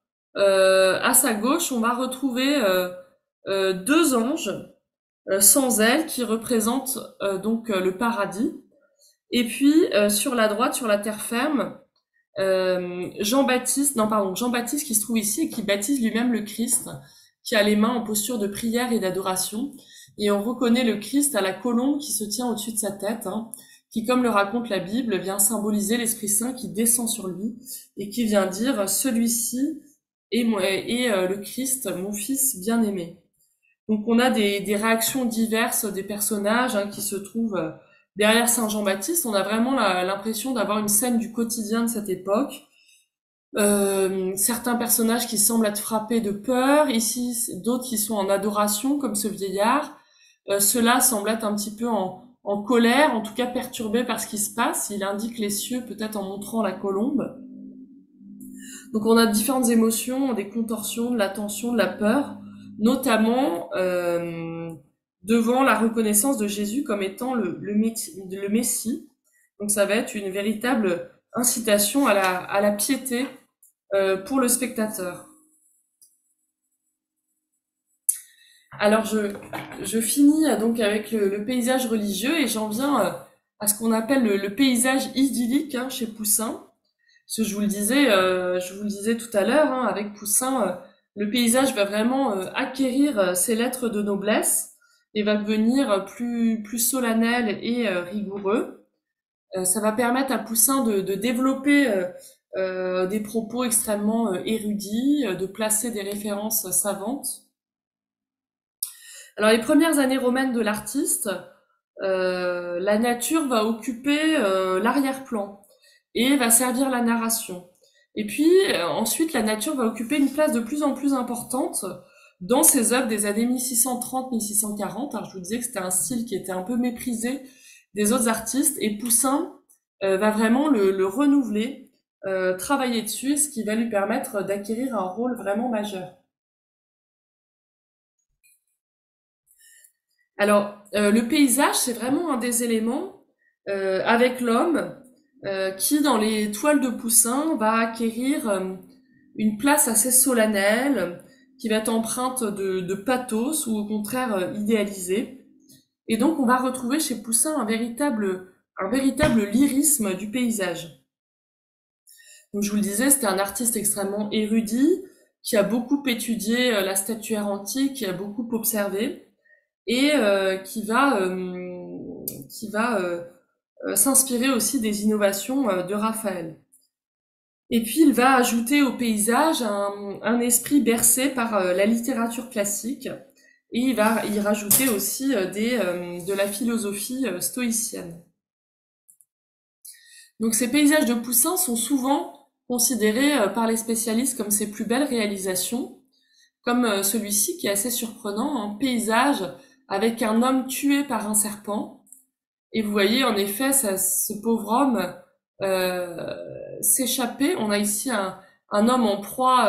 on va retrouver 2 anges sans ailes qui représentent donc le paradis. Et puis sur la droite, sur la terre ferme, Jean-Baptiste qui se trouve ici et qui baptise lui-même le Christ, qui a les mains en posture de prière et d'adoration. Et on reconnaît le Christ à la colombe qui se tient au-dessus de sa tête, hein, qui, comme le raconte la Bible, vient symboliser l'Esprit Saint qui descend sur lui et qui vient dire « Celui-ci est le Christ, mon Fils bien-aimé ». Donc on a des réactions diverses des personnages hein, qui se trouvent derrière Saint Jean-Baptiste. On a vraiment l'impression d'avoir une scène du quotidien de cette époque. Certains personnages qui semblent être frappés de peur, ici d'autres qui sont en adoration, comme ce vieillard. Ceux-là semblent être un petit peu en colère, en tout cas perturbés par ce qui se passe. Il indique les cieux peut-être en montrant la colombe. Donc on a différentes émotions, des contorsions, de la tension, de la peur, notamment devant la reconnaissance de Jésus comme étant le Messie. Donc ça va être une véritable incitation à la piété pour le spectateur. Alors je finis donc avec le paysage religieux et j'en viens à ce qu'on appelle le paysage idyllique hein, chez Poussin. Parce que je vous le disais tout à l'heure, hein, avec Poussin, le paysage va vraiment acquérir ses lettres de noblesse et va devenir plus solennel et rigoureux. Ça va permettre à Poussin de développer des propos extrêmement érudits, de placer des références savantes. Alors les premières années romaines de l'artiste, la nature va occuper l'arrière-plan et va servir la narration. Et puis ensuite la nature va occuper une place de plus en plus importante dans ses œuvres des années 1630-1640. Alors je vous disais que c'était un style qui était un peu méprisé des autres artistes et Poussin va vraiment le renouveler, travailler dessus, ce qui va lui permettre d'acquérir un rôle vraiment majeur. Alors, le paysage, c'est vraiment un des éléments avec l'homme qui, dans les toiles de Poussin, va acquérir une place assez solennelle, qui va être empreinte de pathos ou au contraire idéalisée. Et donc, on va retrouver chez Poussin un véritable lyrisme du paysage. Donc, je vous le disais, c'était un artiste extrêmement érudit, qui a beaucoup étudié la statuaire antique, qui a beaucoup observé, et qui va s'inspirer aussi des innovations de Raphaël. Et puis il va ajouter au paysage un esprit bercé par la littérature classique, et il va y rajouter aussi de la philosophie stoïcienne. Donc ces paysages de Poussin sont souvent considérés par les spécialistes comme ses plus belles réalisations, comme celui-ci qui est assez surprenant, un paysage avec un homme tué par un serpent. Et vous voyez en effet ce pauvre homme s'échapper. On a ici un homme en proie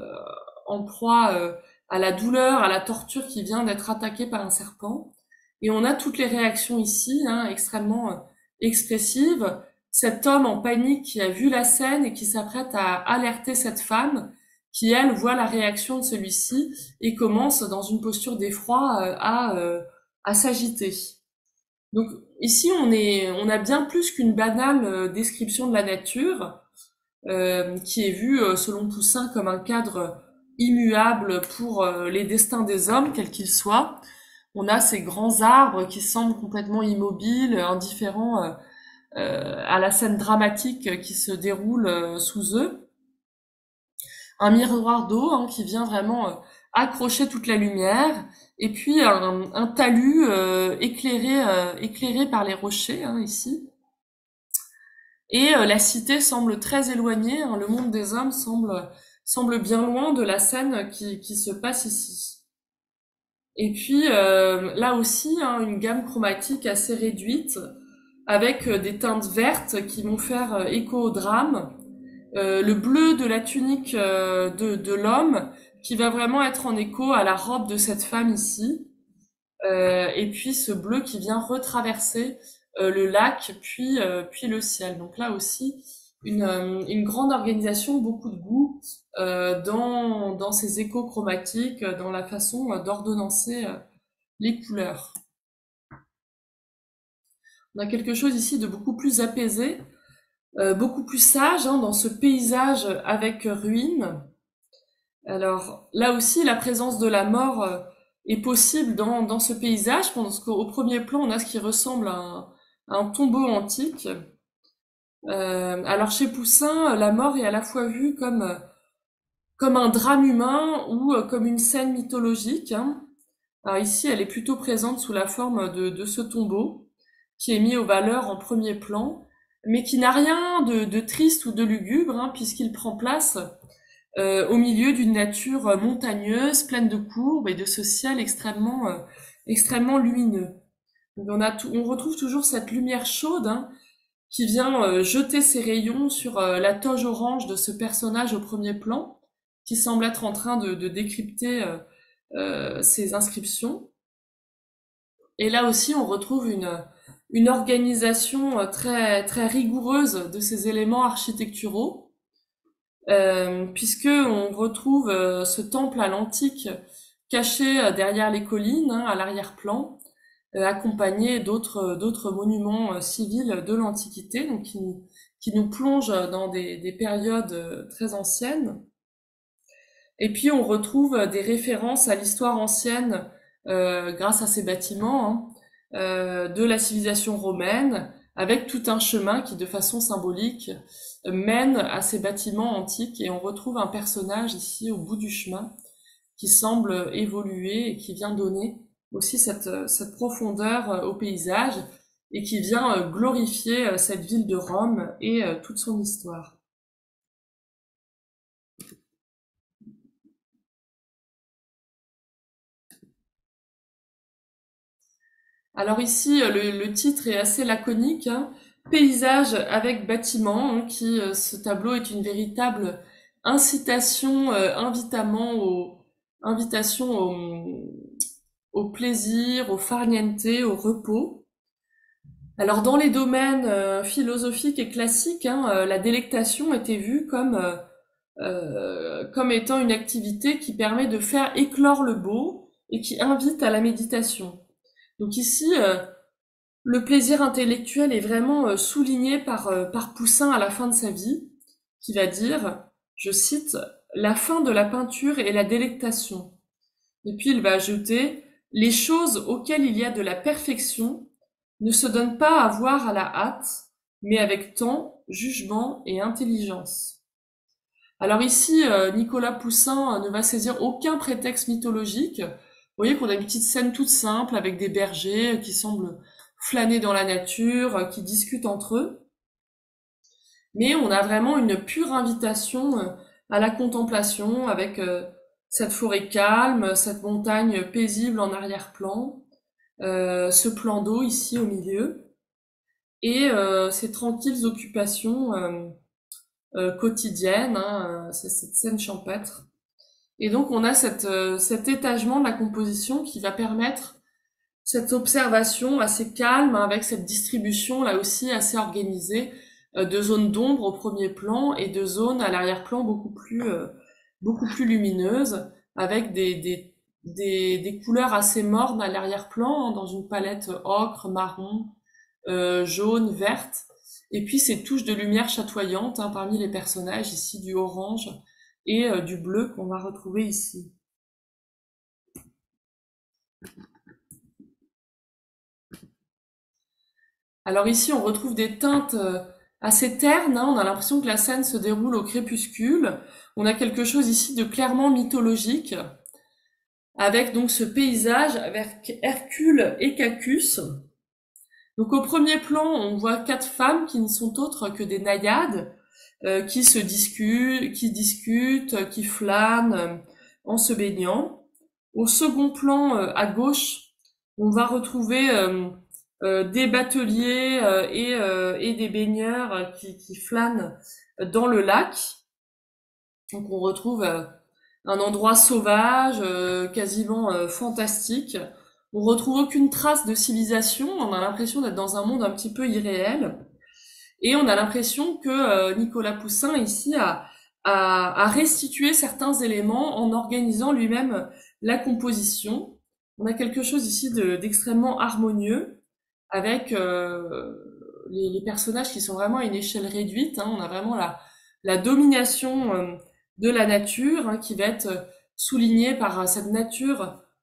à la douleur, à la torture qui vient d'être attaqué par un serpent. Et on a toutes les réactions ici, hein, extrêmement expressives. Cet homme en panique qui a vu la scène et qui s'apprête à alerter cette femme, qui elle voit la réaction de celui-ci et commence dans une posture d'effroi à s'agiter. Donc ici on a bien plus qu'une banale description de la nature qui est vue selon Poussin comme un cadre immuable pour les destins des hommes quels qu'ils soient. On a ces grands arbres qui semblent complètement immobiles, indifférents à la scène dramatique qui se déroule sous eux. Un miroir d'eau hein, qui vient vraiment accrocher toute la lumière, et puis un talus éclairé par les rochers hein, ici. Et la cité semble très éloignée, hein, le monde des hommes semble bien loin de la scène qui se passe ici. Et puis là aussi, hein, une gamme chromatique assez réduite, avec des teintes vertes qui vont faire écho au drame. Le bleu de la tunique de l'homme qui va vraiment être en écho à la robe de cette femme ici, et puis ce bleu qui vient retraverser le lac puis le ciel. Donc là aussi une grande organisation, beaucoup de goût dans ces échos chromatiques, dans la façon d'ordonnancer les couleurs. On a quelque chose ici de beaucoup plus apaisé, beaucoup plus sage hein, dans ce paysage avec ruines. Alors là aussi, la présence de la mort est possible dans ce paysage, parce qu'au premier plan, on a ce qui ressemble à un tombeau antique. Alors chez Poussin, la mort est à la fois vue comme un drame humain ou comme une scène mythologique, hein. Alors ici, elle est plutôt présente sous la forme de ce tombeau, qui est mis aux valeurs en premier plan, mais qui n'a rien de triste ou de lugubre, hein, puisqu'il prend place au milieu d'une nature montagneuse, pleine de courbes et de ce ciel extrêmement lumineux. Donc on retrouve toujours cette lumière chaude, hein, qui vient jeter ses rayons sur la toge orange de ce personnage au premier plan, qui semble être en train de décrypter ces inscriptions. Et là aussi, on retrouve une organisation très rigoureuse de ces éléments architecturaux, puisque on retrouve ce temple à l'antique caché derrière les collines, hein, à l'arrière-plan, accompagné d'autres monuments civils de l'Antiquité, donc qui nous plongent dans des périodes très anciennes. Et puis on retrouve des références à l'histoire ancienne grâce à ces bâtiments, hein, de la civilisation romaine, avec tout un chemin qui, de façon symbolique, mène à ces bâtiments antiques. Et on retrouve un personnage ici au bout du chemin qui semble évoluer et qui vient donner aussi cette profondeur au paysage et qui vient glorifier cette ville de Rome et toute son histoire. Alors ici, le titre est assez laconique, hein. Paysage avec bâtiment, hein, ce tableau est une véritable incitation, invitation au plaisir, au farniente, au repos. Alors dans les domaines philosophiques et classiques, hein, la délectation était vue comme étant une activité qui permet de faire éclore le beau et qui invite à la méditation. Donc ici, le plaisir intellectuel est vraiment souligné par Poussin à la fin de sa vie, qui va dire, je cite, la fin de la peinture est la délectation. Et puis il va ajouter, les choses auxquelles il y a de la perfection ne se donnent pas à voir à la hâte, mais avec temps, jugement et intelligence. Alors ici, Nicolas Poussin ne va saisir aucun prétexte mythologique. Vous voyez qu'on a une petite scène toute simple avec des bergers qui semblent flâner dans la nature, qui discutent entre eux. Mais on a vraiment une pure invitation à la contemplation avec cette forêt calme, cette montagne paisible en arrière-plan, ce plan d'eau ici au milieu, et ces tranquilles occupations quotidiennes, hein, c'est cette scène champêtre. Et donc on a cet étagement de la composition qui va permettre cette observation assez calme, avec cette distribution là aussi assez organisée de zones d'ombre au premier plan et de zones à l'arrière-plan beaucoup plus lumineuses, avec des couleurs assez mornes à l'arrière-plan, hein, dans une palette ocre, marron, jaune, verte, et puis ces touches de lumière chatoyantes, hein, parmi les personnages, ici du orange et du bleu qu'on va retrouver ici. Alors ici, on retrouve des teintes assez ternes, hein, on a l'impression que la scène se déroule au crépuscule. On a quelque chose ici de clairement mythologique, avec donc ce paysage avec Hercule et Cacus. Donc au premier plan, on voit 4 femmes qui ne sont autres que des naïades, qui discutent, qui flânent en se baignant. Au second plan, à gauche, on va retrouver des bateliers et des baigneurs qui flânent dans le lac. Donc on retrouve un endroit sauvage, quasiment fantastique. On retrouve aucune trace de civilisation, on a l'impression d'être dans un monde un petit peu irréel. Et on a l'impression que Nicolas Poussin ici a restitué certains éléments en organisant lui-même la composition. On a quelque chose ici d'extrêmement harmonieux, avec les personnages qui sont vraiment à une échelle réduite, hein. On a vraiment la domination de la nature, hein, qui va être soulignée par cette nature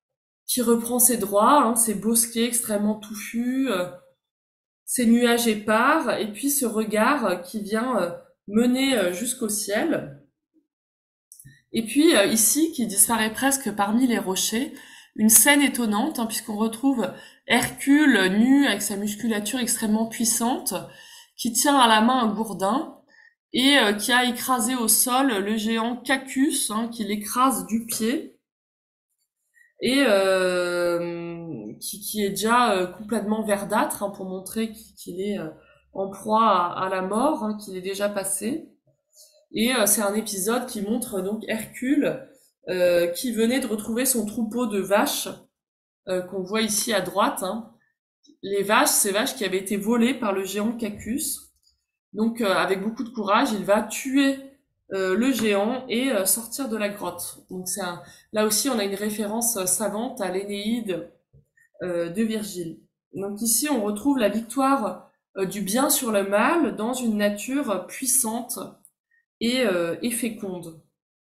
qui reprend ses droits, hein, ses bosquets extrêmement touffus, ces nuages épars, et puis ce regard qui vient mener jusqu'au ciel. Et puis ici, qui disparaît presque parmi les rochers, une scène étonnante, hein, puisqu'on retrouve Hercule nu avec sa musculature extrêmement puissante, qui tient à la main un gourdin et qui a écrasé au sol le géant Cacus, hein, qui l'écrase du pied et qui est déjà complètement verdâtre, hein, pour montrer qu'il est en proie à la mort, hein, qu'il est déjà passé. Et c'est un épisode qui montre donc Hercule qui venait de retrouver son troupeau de vaches qu'on voit ici à droite, hein. Les vaches, ces vaches qui avaient été volées par le géant Cacus. Donc avec beaucoup de courage, il va tuer le géant et sortir de la grotte. Donc là aussi, on a une référence savante à l'Énéide de Virgile. Donc ici, on retrouve la victoire du bien sur le mal dans une nature puissante et féconde.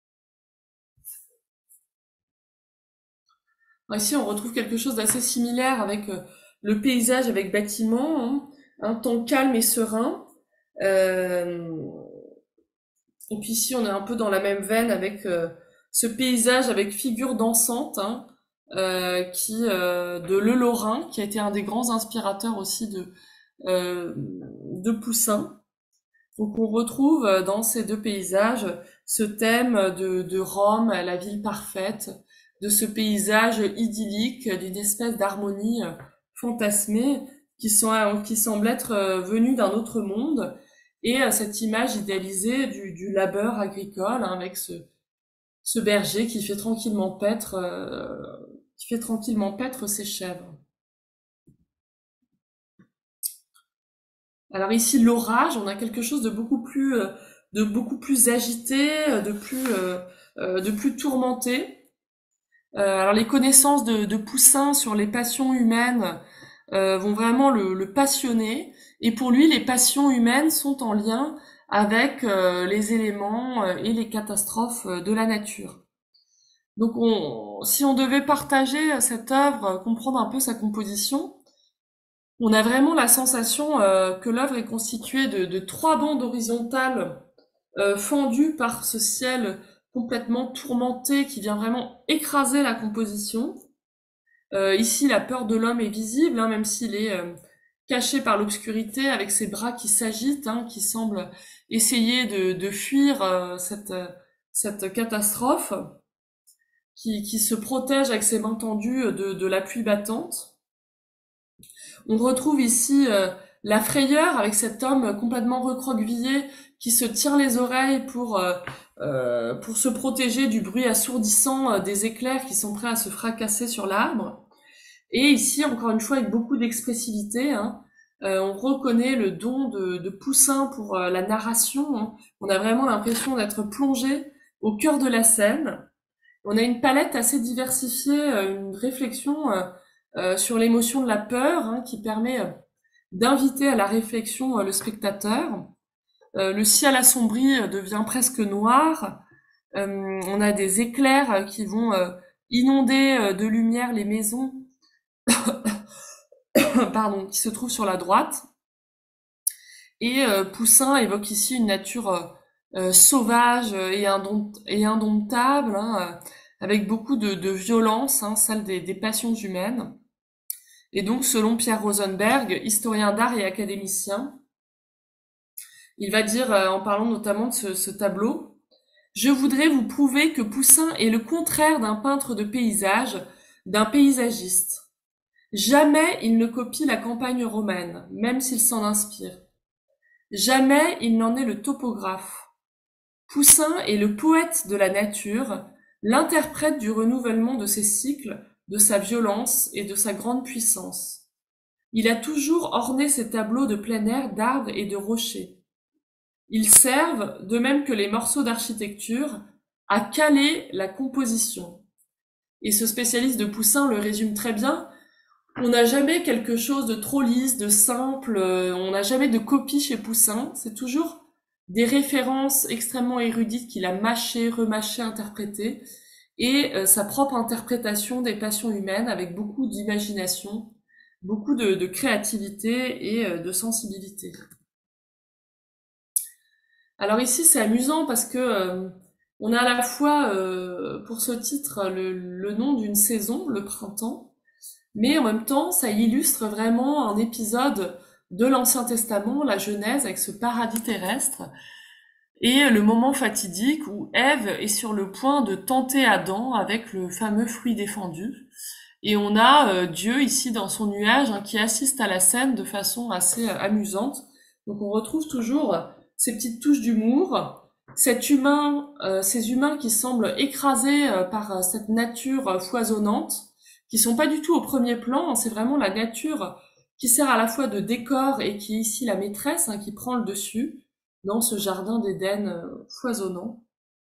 Alors ici, on retrouve quelque chose d'assez similaire avec le paysage avec bâtiments, hein, un temps calme et serein. Et puis ici, on est un peu dans la même veine avec ce paysage avec figure dansante, hein, de Le Lorrain, qui a été un des grands inspirateurs aussi de Poussin. Donc on retrouve dans ces deux paysages ce thème de Rome, la ville parfaite, de ce paysage idyllique, d'une espèce d'harmonie fantasmée qui semble être venue d'un autre monde, et cette image idéalisée du labeur agricole, hein, avec ce berger qui fait tranquillement paître ses chèvres. Alors ici, l'orage, on a quelque chose de beaucoup plus agité, de plus tourmenté. Alors les connaissances de Poussin sur les passions humaines vont vraiment le passionner. Et pour lui, les passions humaines sont en lien avec les éléments et les catastrophes de la nature. Donc si on devait partager cette œuvre, comprendre un peu sa composition, on a vraiment la sensation que l'œuvre est constituée de trois bandes horizontales fendues par ce ciel complètement tourmenté qui vient vraiment écraser la composition. Ici, la peur de l'homme est visible, hein, même s'il est caché par l'obscurité, avec ses bras qui s'agitent, hein, qui semblent essayer de fuir cette catastrophe, qui se protège avec ses mains tendues de la pluie battante. On retrouve ici la frayeur avec cet homme complètement recroquevillé qui se tire les oreilles pour se protéger du bruit assourdissant des éclairs qui sont prêts à se fracasser sur l'arbre. Et ici, encore une fois, avec beaucoup d'expressivité, hein, on reconnaît le don de Poussin pour la narration, hein. On a vraiment l'impression d'être plongé au cœur de la scène. On a une palette assez diversifiée, une réflexion sur l'émotion de la peur, hein, qui permet d'inviter à la réflexion le spectateur. Le ciel assombri devient presque noir. On a des éclairs qui vont inonder de lumière les maisons pardon, qui se trouvent sur la droite. Et Poussin évoque ici une nature sauvage et indomptable, hein, avec beaucoup de violence, hein, celle des passions humaines. Et donc, selon Pierre Rosenberg, historien d'art et académicien, il va dire, en parlant notamment de ce tableau, « Je voudrais vous prouver que Poussin est le contraire d'un peintre de paysage, d'un paysagiste. Jamais il ne copie la campagne romaine, même s'il s'en inspire. Jamais il n'en est le topographe. Poussin est le poète de la nature, l'interprète du renouvellement de ses cycles, de sa violence et de sa grande puissance. Il a toujours orné ses tableaux de plein air d'arbres et de rochers. Ils servent, de même que les morceaux d'architecture, à caler la composition. » Et ce spécialiste de Poussin le résume très bien. On n'a jamais quelque chose de trop lisse, de simple, on n'a jamais de copie chez Poussin, c'est toujours des références extrêmement érudites qu'il a mâchées, remâchées, interprétées, et sa propre interprétation des passions humaines avec beaucoup d'imagination, beaucoup de créativité et de sensibilité. Alors ici, c'est amusant parce que on a à la fois pour ce titre le nom d'une saison, le printemps, mais en même temps, ça illustre vraiment un épisode de l'Ancien Testament, la Genèse, avec ce paradis terrestre, et le moment fatidique où Ève est sur le point de tenter Adam avec le fameux fruit défendu. Et on a Dieu ici dans son nuage hein, qui assiste à la scène de façon assez amusante. Donc on retrouve toujours ces petites touches d'humour, ces humains qui semblent écrasés par cette nature foisonnante, qui sont pas du tout au premier plan. C'est vraiment la nature qui sert à la fois de décor et qui est ici la maîtresse, hein, qui prend le dessus dans ce jardin d'Éden foisonnant.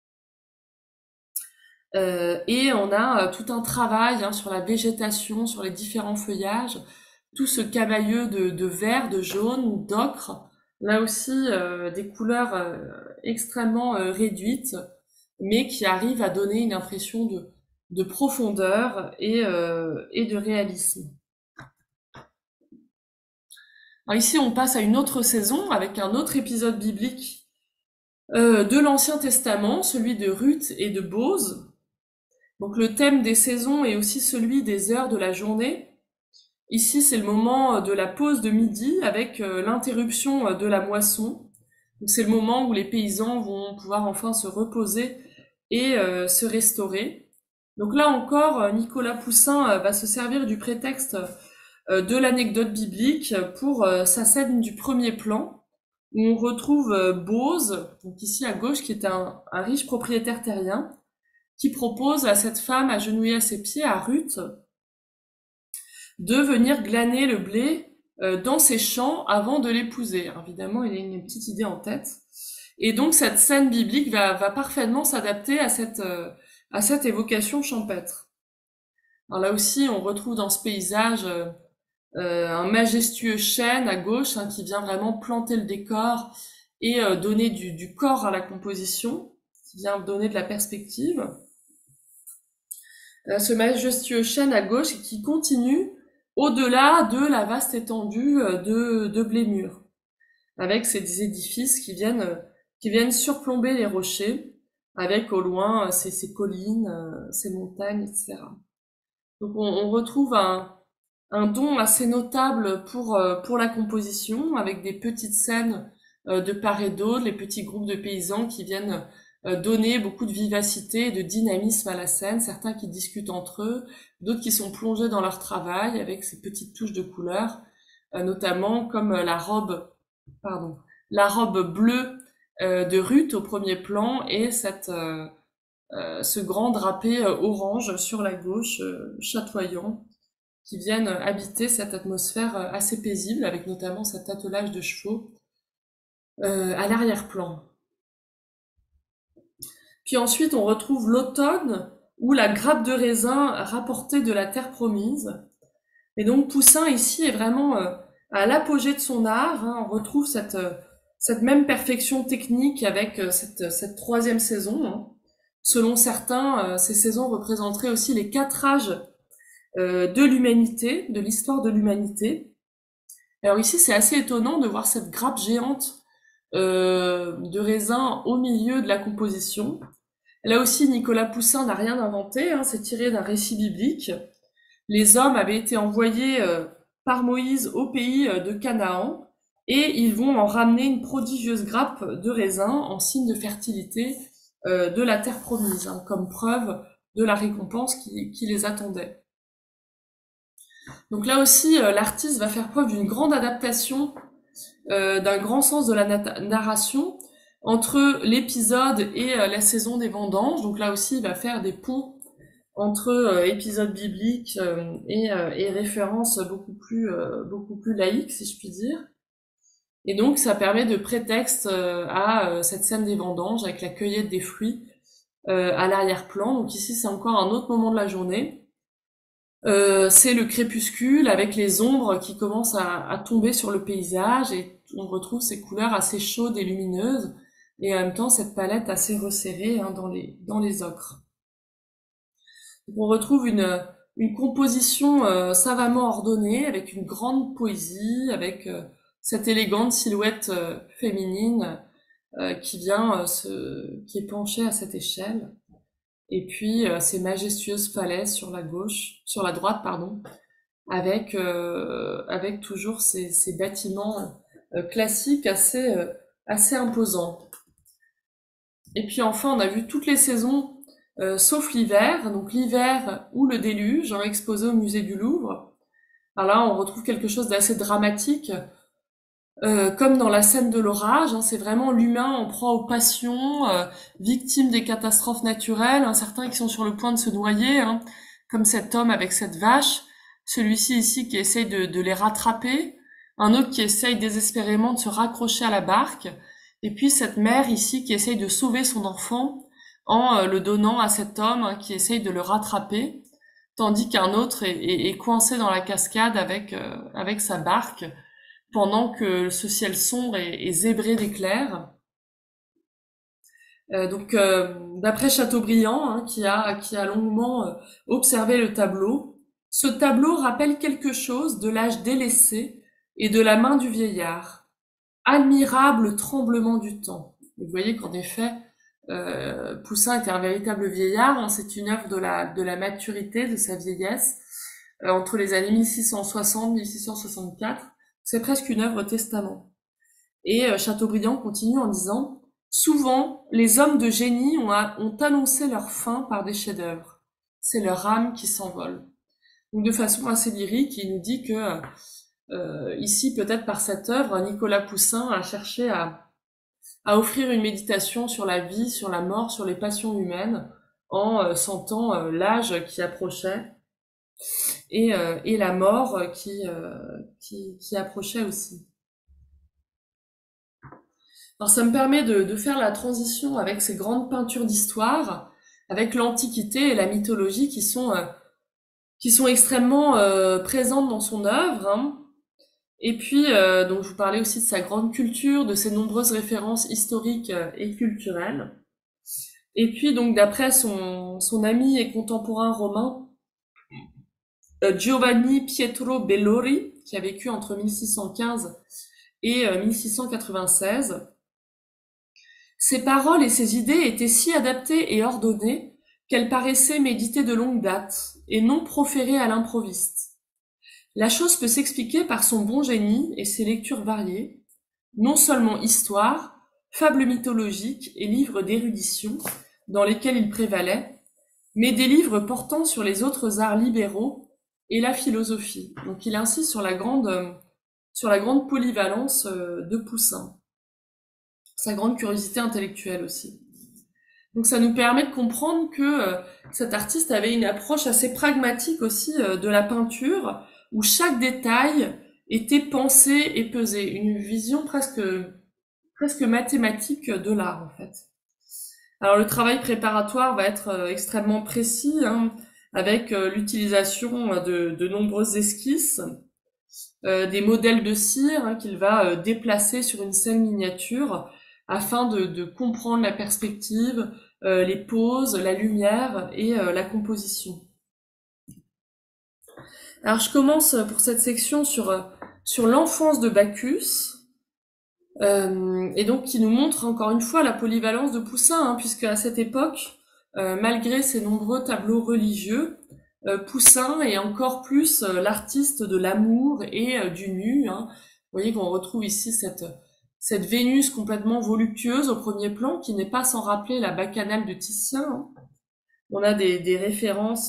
Et on a tout un travail hein, sur la végétation, sur les différents feuillages, tout ce camailleux de vert, de jaune, d'ocre. Là aussi, des couleurs extrêmement réduites, mais qui arrivent à donner une impression de profondeur et de réalisme. Alors ici, on passe à une autre saison avec un autre épisode biblique de l'Ancien Testament, celui de Ruth et de Boz. Donc le thème des saisons est aussi celui des heures de la journée. Ici, c'est le moment de la pause de midi avec l'interruption de la moisson. Donc c'est le moment où les paysans vont pouvoir enfin se reposer et se restaurer. Donc là encore, Nicolas Poussin va se servir du prétexte de l'anecdote biblique pour sa scène du premier plan, où on retrouve Boz, donc ici à gauche, qui est un riche propriétaire terrien, qui propose à cette femme agenouillée à ses pieds, à Ruth, de venir glaner le blé dans ses champs avant de l'épouser. Évidemment, il a une petite idée en tête. Et donc cette scène biblique va parfaitement s'adapter à cette évocation champêtre. Alors là aussi, on retrouve dans ce paysage un majestueux chêne à gauche hein, qui vient vraiment planter le décor et donner du corps à la composition, qui vient donner de la perspective. Ce majestueux chêne à gauche qui continue au-delà de la vaste étendue de blé mûr, avec ces édifices qui viennent surplomber les rochers, avec au loin ces collines, ces montagnes, etc. Donc on retrouve un don assez notable pour la composition, avec des petites scènes de part et d'autre, les petits groupes de paysans qui viennent donner beaucoup de vivacité et de dynamisme à la scène, certains qui discutent entre eux, d'autres qui sont plongés dans leur travail avec ces petites touches de couleurs, notamment comme la robe bleue de Ruth au premier plan et ce grand drapé orange sur la gauche, chatoyant, qui viennent habiter cette atmosphère assez paisible, avec notamment cet attelage de chevaux à l'arrière-plan. Puis ensuite, on retrouve l'automne, ou la grappe de raisin rapportée de la terre promise. Et donc Poussin, ici, est vraiment à l'apogée de son art. Hein. On retrouve cette même perfection technique avec cette troisième saison. Hein. Selon certains, ces saisons représenteraient aussi les 4 âges de l'humanité, de l'histoire de l'humanité. Alors ici, c'est assez étonnant de voir cette grappe géante de raisin au milieu de la composition. Là aussi, Nicolas Poussin n'a rien inventé, hein, c'est tiré d'un récit biblique. Les hommes avaient été envoyés par Moïse au pays de Canaan, et ils vont en ramener une prodigieuse grappe de raisin en signe de fertilité de la terre promise, hein, comme preuve de la récompense qui les attendait. Donc là aussi, l'artiste va faire preuve d'une grande adaptation, d'un grand sens de la narration entre l'épisode et la saison des vendanges. Donc là aussi, il va faire des ponts entre épisodes bibliques et références beaucoup plus laïques, si je puis dire. Et donc, ça permet de prétexte à cette scène des vendanges avec la cueillette des fruits à l'arrière-plan. Donc ici, c'est encore un autre moment de la journée. C'est le crépuscule avec les ombres qui commencent à tomber sur le paysage et on retrouve ces couleurs assez chaudes et lumineuses et en même temps cette palette assez resserrée hein, dans les ocres. On retrouve une composition savamment ordonnée, avec une grande poésie, avec cette élégante silhouette féminine qui est penchée à cette échelle. Et puis ces majestueuses falaises sur la droite, pardon, avec toujours ces bâtiments classiques assez imposants. Et puis enfin, on a vu toutes les saisons, sauf l'hiver, donc l'hiver ou le déluge, exposé au musée du Louvre. Alors là, on retrouve quelque chose d'assez dramatique, comme dans la scène de l'orage, c'est vraiment l'humain en proie aux passions, victime des catastrophes naturelles, certains qui sont sur le point de se noyer, comme cet homme avec cette vache, celui-ci ici qui essaye de les rattraper, un autre qui essaye désespérément de se raccrocher à la barque, et puis cette mère ici qui essaye de sauver son enfant en le donnant à cet homme qui essaye de le rattraper, tandis qu'un autre est coincé dans la cascade avec sa barque, pendant que ce ciel sombre est zébré d'éclairs. D'après Chateaubriand, qui a longuement observé le tableau, ce tableau rappelle quelque chose de l'âge délaissé et de la main du vieillard. Admirable tremblement du temps. Vous voyez qu'en effet, Poussin était un véritable vieillard, c'est une œuvre de la maturité, de sa vieillesse, entre les années 1660 et 1664. C'est presque une œuvre testament. Et Chateaubriand continue en disant « Souvent, les hommes de génie ont annoncé leur fin par des chefs-d'œuvre. C'est leur âme qui s'envole. » Donc de façon assez lyrique, il nous dit que ici, peut-être par cette œuvre, Nicolas Poussin a cherché à offrir une méditation sur la vie, sur la mort, sur les passions humaines, en sentant l'âge qui approchait et la mort qui approchait aussi. Alors ça me permet de faire la transition avec ces grandes peintures d'histoire, avec l'Antiquité et la mythologie qui sont extrêmement présentes dans son œuvre. Et puis, donc je vous parlais aussi de sa grande culture, de ses nombreuses références historiques et culturelles. Et puis, donc d'après son ami et contemporain romain, Giovanni Pietro Bellori, qui a vécu entre 1615 et 1696, ses paroles et ses idées étaient si adaptées et ordonnées qu'elles paraissaient méditées de longue date et non proférées à l'improviste. La chose peut s'expliquer par son bon génie et ses lectures variées, non seulement histoire, fables mythologiques et livres d'érudition dans lesquels il prévalait, mais des livres portant sur les autres arts libéraux et la philosophie. Donc il insiste sur la grande polyvalence de Poussin, sa grande curiosité intellectuelle aussi. Donc ça nous permet de comprendre que cet artiste avait une approche assez pragmatique aussi de la peinture, où chaque détail était pensé et pesé, une vision presque mathématique de l'art en fait. Alors le travail préparatoire va être extrêmement précis, avec l'utilisation de nombreuses esquisses, des modèles de cire qu'il va déplacer sur une scène miniature afin de comprendre la perspective, les poses, la lumière et la composition. Alors je commence pour cette section sur l'enfance de Bacchus, et donc qui nous montre encore une fois la polyvalence de Poussin, puisque à cette époque, malgré ses nombreux tableaux religieux, Poussin est encore plus l'artiste de l'amour et du nu. Vous voyez qu'on retrouve ici cette Vénus complètement voluptueuse au premier plan, qui n'est pas sans rappeler la Bacchanale de Titien. On a des références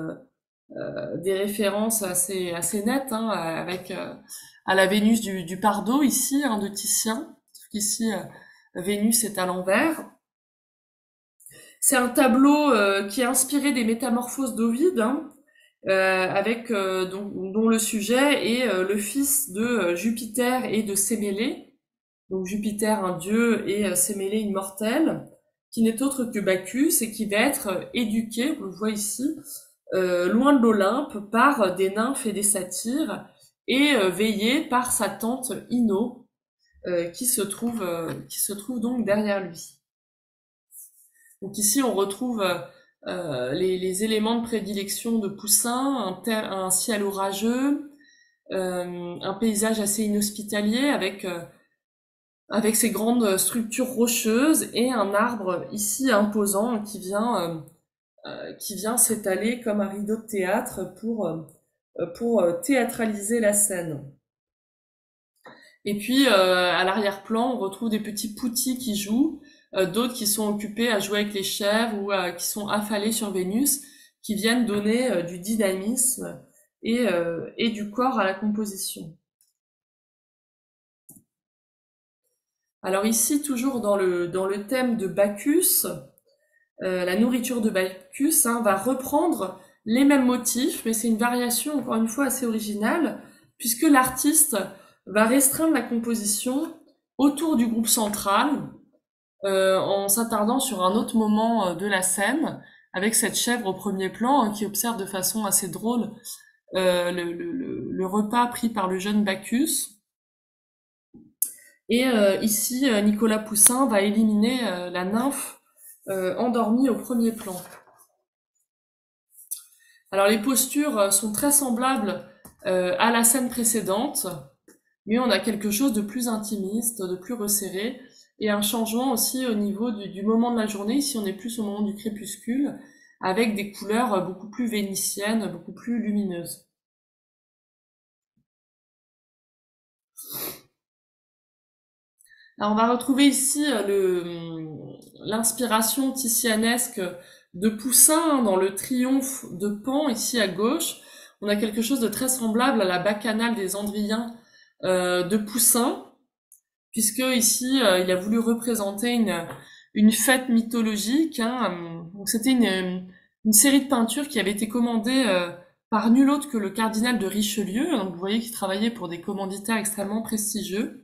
assez nettes, avec à la Vénus du Pardo ici, de Titien. Ici, Vénus est à l'envers. C'est un tableau qui est inspiré des Métamorphoses d'Ovide, avec dont le sujet est le fils de Jupiter et de Sémélé. Donc Jupiter, un dieu, et Sémélé, une mortelle, qui n'est autre que Bacchus et qui va être éduqué, on le voit ici, loin de l'Olympe par des nymphes et des satyres, et veillé par sa tante Ino, qui se trouve donc derrière lui. Donc ici on retrouve les éléments de prédilection de Poussin, un ciel orageux, un paysage assez inhospitalier avec ces grandes structures rocheuses et un arbre ici imposant qui vient s'étaler comme un rideau de théâtre pour théâtraliser la scène. Et puis à l'arrière-plan, on retrouve des petits poutis qui jouent, d'autres qui sont occupés à jouer avec les chèvres ou qui sont affalés sur Vénus, qui viennent donner du dynamisme et du corps à la composition. Alors ici, toujours dans le thème de Bacchus, la nourriture de Bacchus va reprendre les mêmes motifs, mais c'est une variation encore une fois assez originale, puisque l'artiste va restreindre la composition autour du groupe central, en s'attardant sur un autre moment de la scène, avec cette chèvre au premier plan qui observe de façon assez drôle le repas pris par le jeune Bacchus. Et ici, Nicolas Poussin va éliminer la nymphe endormie au premier plan. Alors les postures sont très semblables à la scène précédente, mais on a quelque chose de plus intimiste, de plus resserré, et un changement aussi au niveau du moment de la journée. Ici on est plus au moment du crépuscule, avec des couleurs beaucoup plus vénitiennes, beaucoup plus lumineuses. Alors on va retrouver ici l'inspiration titianesque de Poussin dans le triomphe de Pan, ici à gauche. On a quelque chose de très semblable à la bacchanale des Andriens de Poussin, puisque ici il a voulu représenter une fête mythologique. Donc c'était une série de peintures qui avait été commandée par nul autre que le cardinal de Richelieu. Donc vous voyez qu'il travaillait pour des commanditaires extrêmement prestigieux.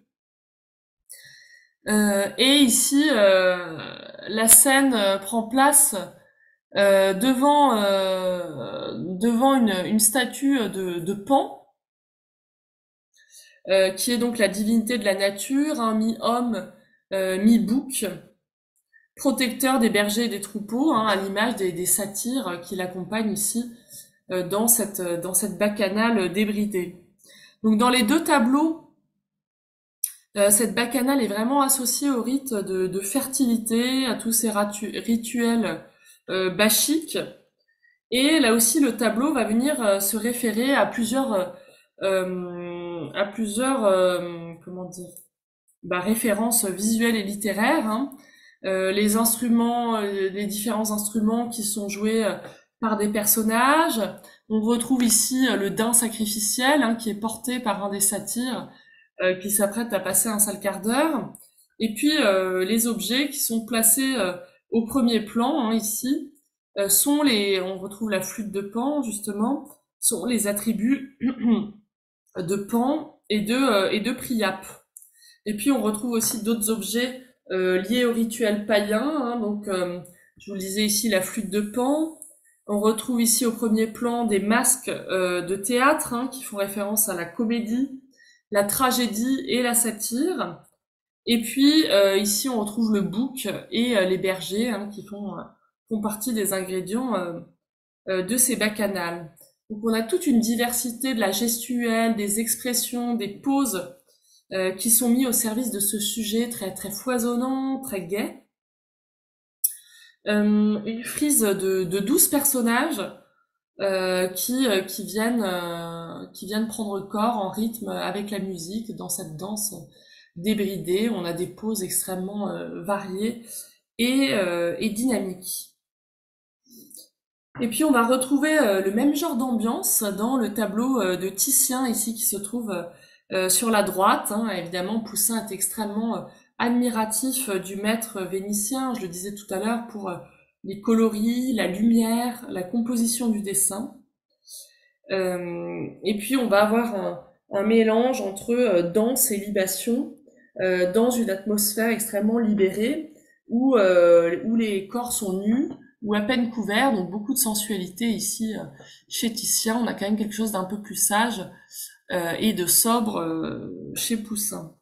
Et ici, la scène prend place devant une statue de Pan, qui est donc la divinité de la nature, mi-homme, mi-bouc, protecteur des bergers et des troupeaux, à l'image des satyres qui l'accompagnent ici dans cette bacchanale débridée. Donc dans les deux tableaux, cette bacchanale est vraiment associée au rite de fertilité, à tous ces rituels bachiques. Et là aussi, le tableau va venir se référer à plusieurs comment dire, références visuelles et littéraires. Les instruments, les différents instruments qui sont joués par des personnages. On retrouve ici le daim sacrificiel qui est porté par un des satyres qui s'apprête à passer un sale quart d'heure. Et puis les objets qui sont placés au premier plan ici on retrouve la flûte de Pan justement, sont les attributs de Pan et de Priape. Et puis on retrouve aussi d'autres objets liés au rituel païen. Donc je vous le disais ici la flûte de Pan. On retrouve ici au premier plan des masques de théâtre qui font référence à la comédie, la tragédie et la satire. Et puis ici on retrouve le bouc et les bergers qui font partie des ingrédients de ces bacchanales. Donc on a toute une diversité de la gestuelle, des expressions, des poses qui sont mis au service de ce sujet très très foisonnant, très gai. Une frise de 12 personnages qui viennent prendre corps en rythme avec la musique dans cette danse débridée. On a des poses extrêmement variées et dynamiques. Et puis on va retrouver le même genre d'ambiance dans le tableau de Titien ici qui se trouve sur la droite. Évidemment, Poussin est extrêmement admiratif du maître vénitien, je le disais tout à l'heure, pour les coloris, la lumière, la composition du dessin. Et puis on va avoir un mélange entre danse et libation dans une atmosphère extrêmement libérée où les corps sont nus ou à peine couverts, donc beaucoup de sensualité ici chez Titien. On a quand même quelque chose d'un peu plus sage et de sobre chez Poussin.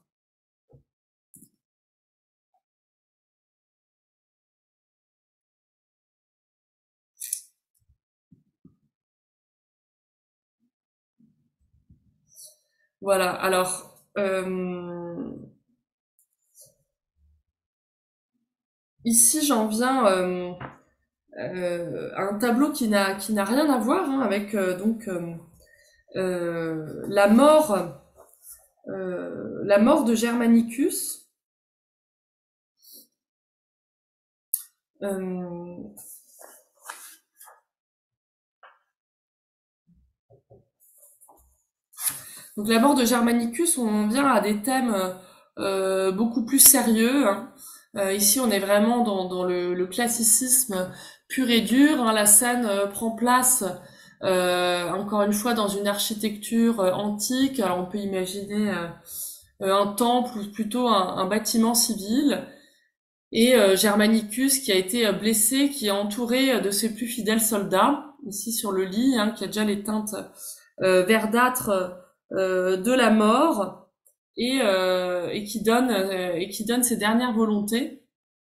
Voilà, alors ici j'en viens à un tableau qui n'a rien à voir hein, avec la mort de Germanicus. Euh, donc la mort de Germanicus, on vient à des thèmes beaucoup plus sérieux, hein. Ici, on est vraiment dans le classicisme pur et dur, hein. La scène prend place, encore une fois, dans une architecture antique. Alors, on peut imaginer un temple ou plutôt un bâtiment civil. Et Germanicus, qui a été blessé, qui est entouré de ses plus fidèles soldats, ici sur le lit, hein, qui a déjà les teintes verdâtres de la mort et qui donne ses dernières volontés.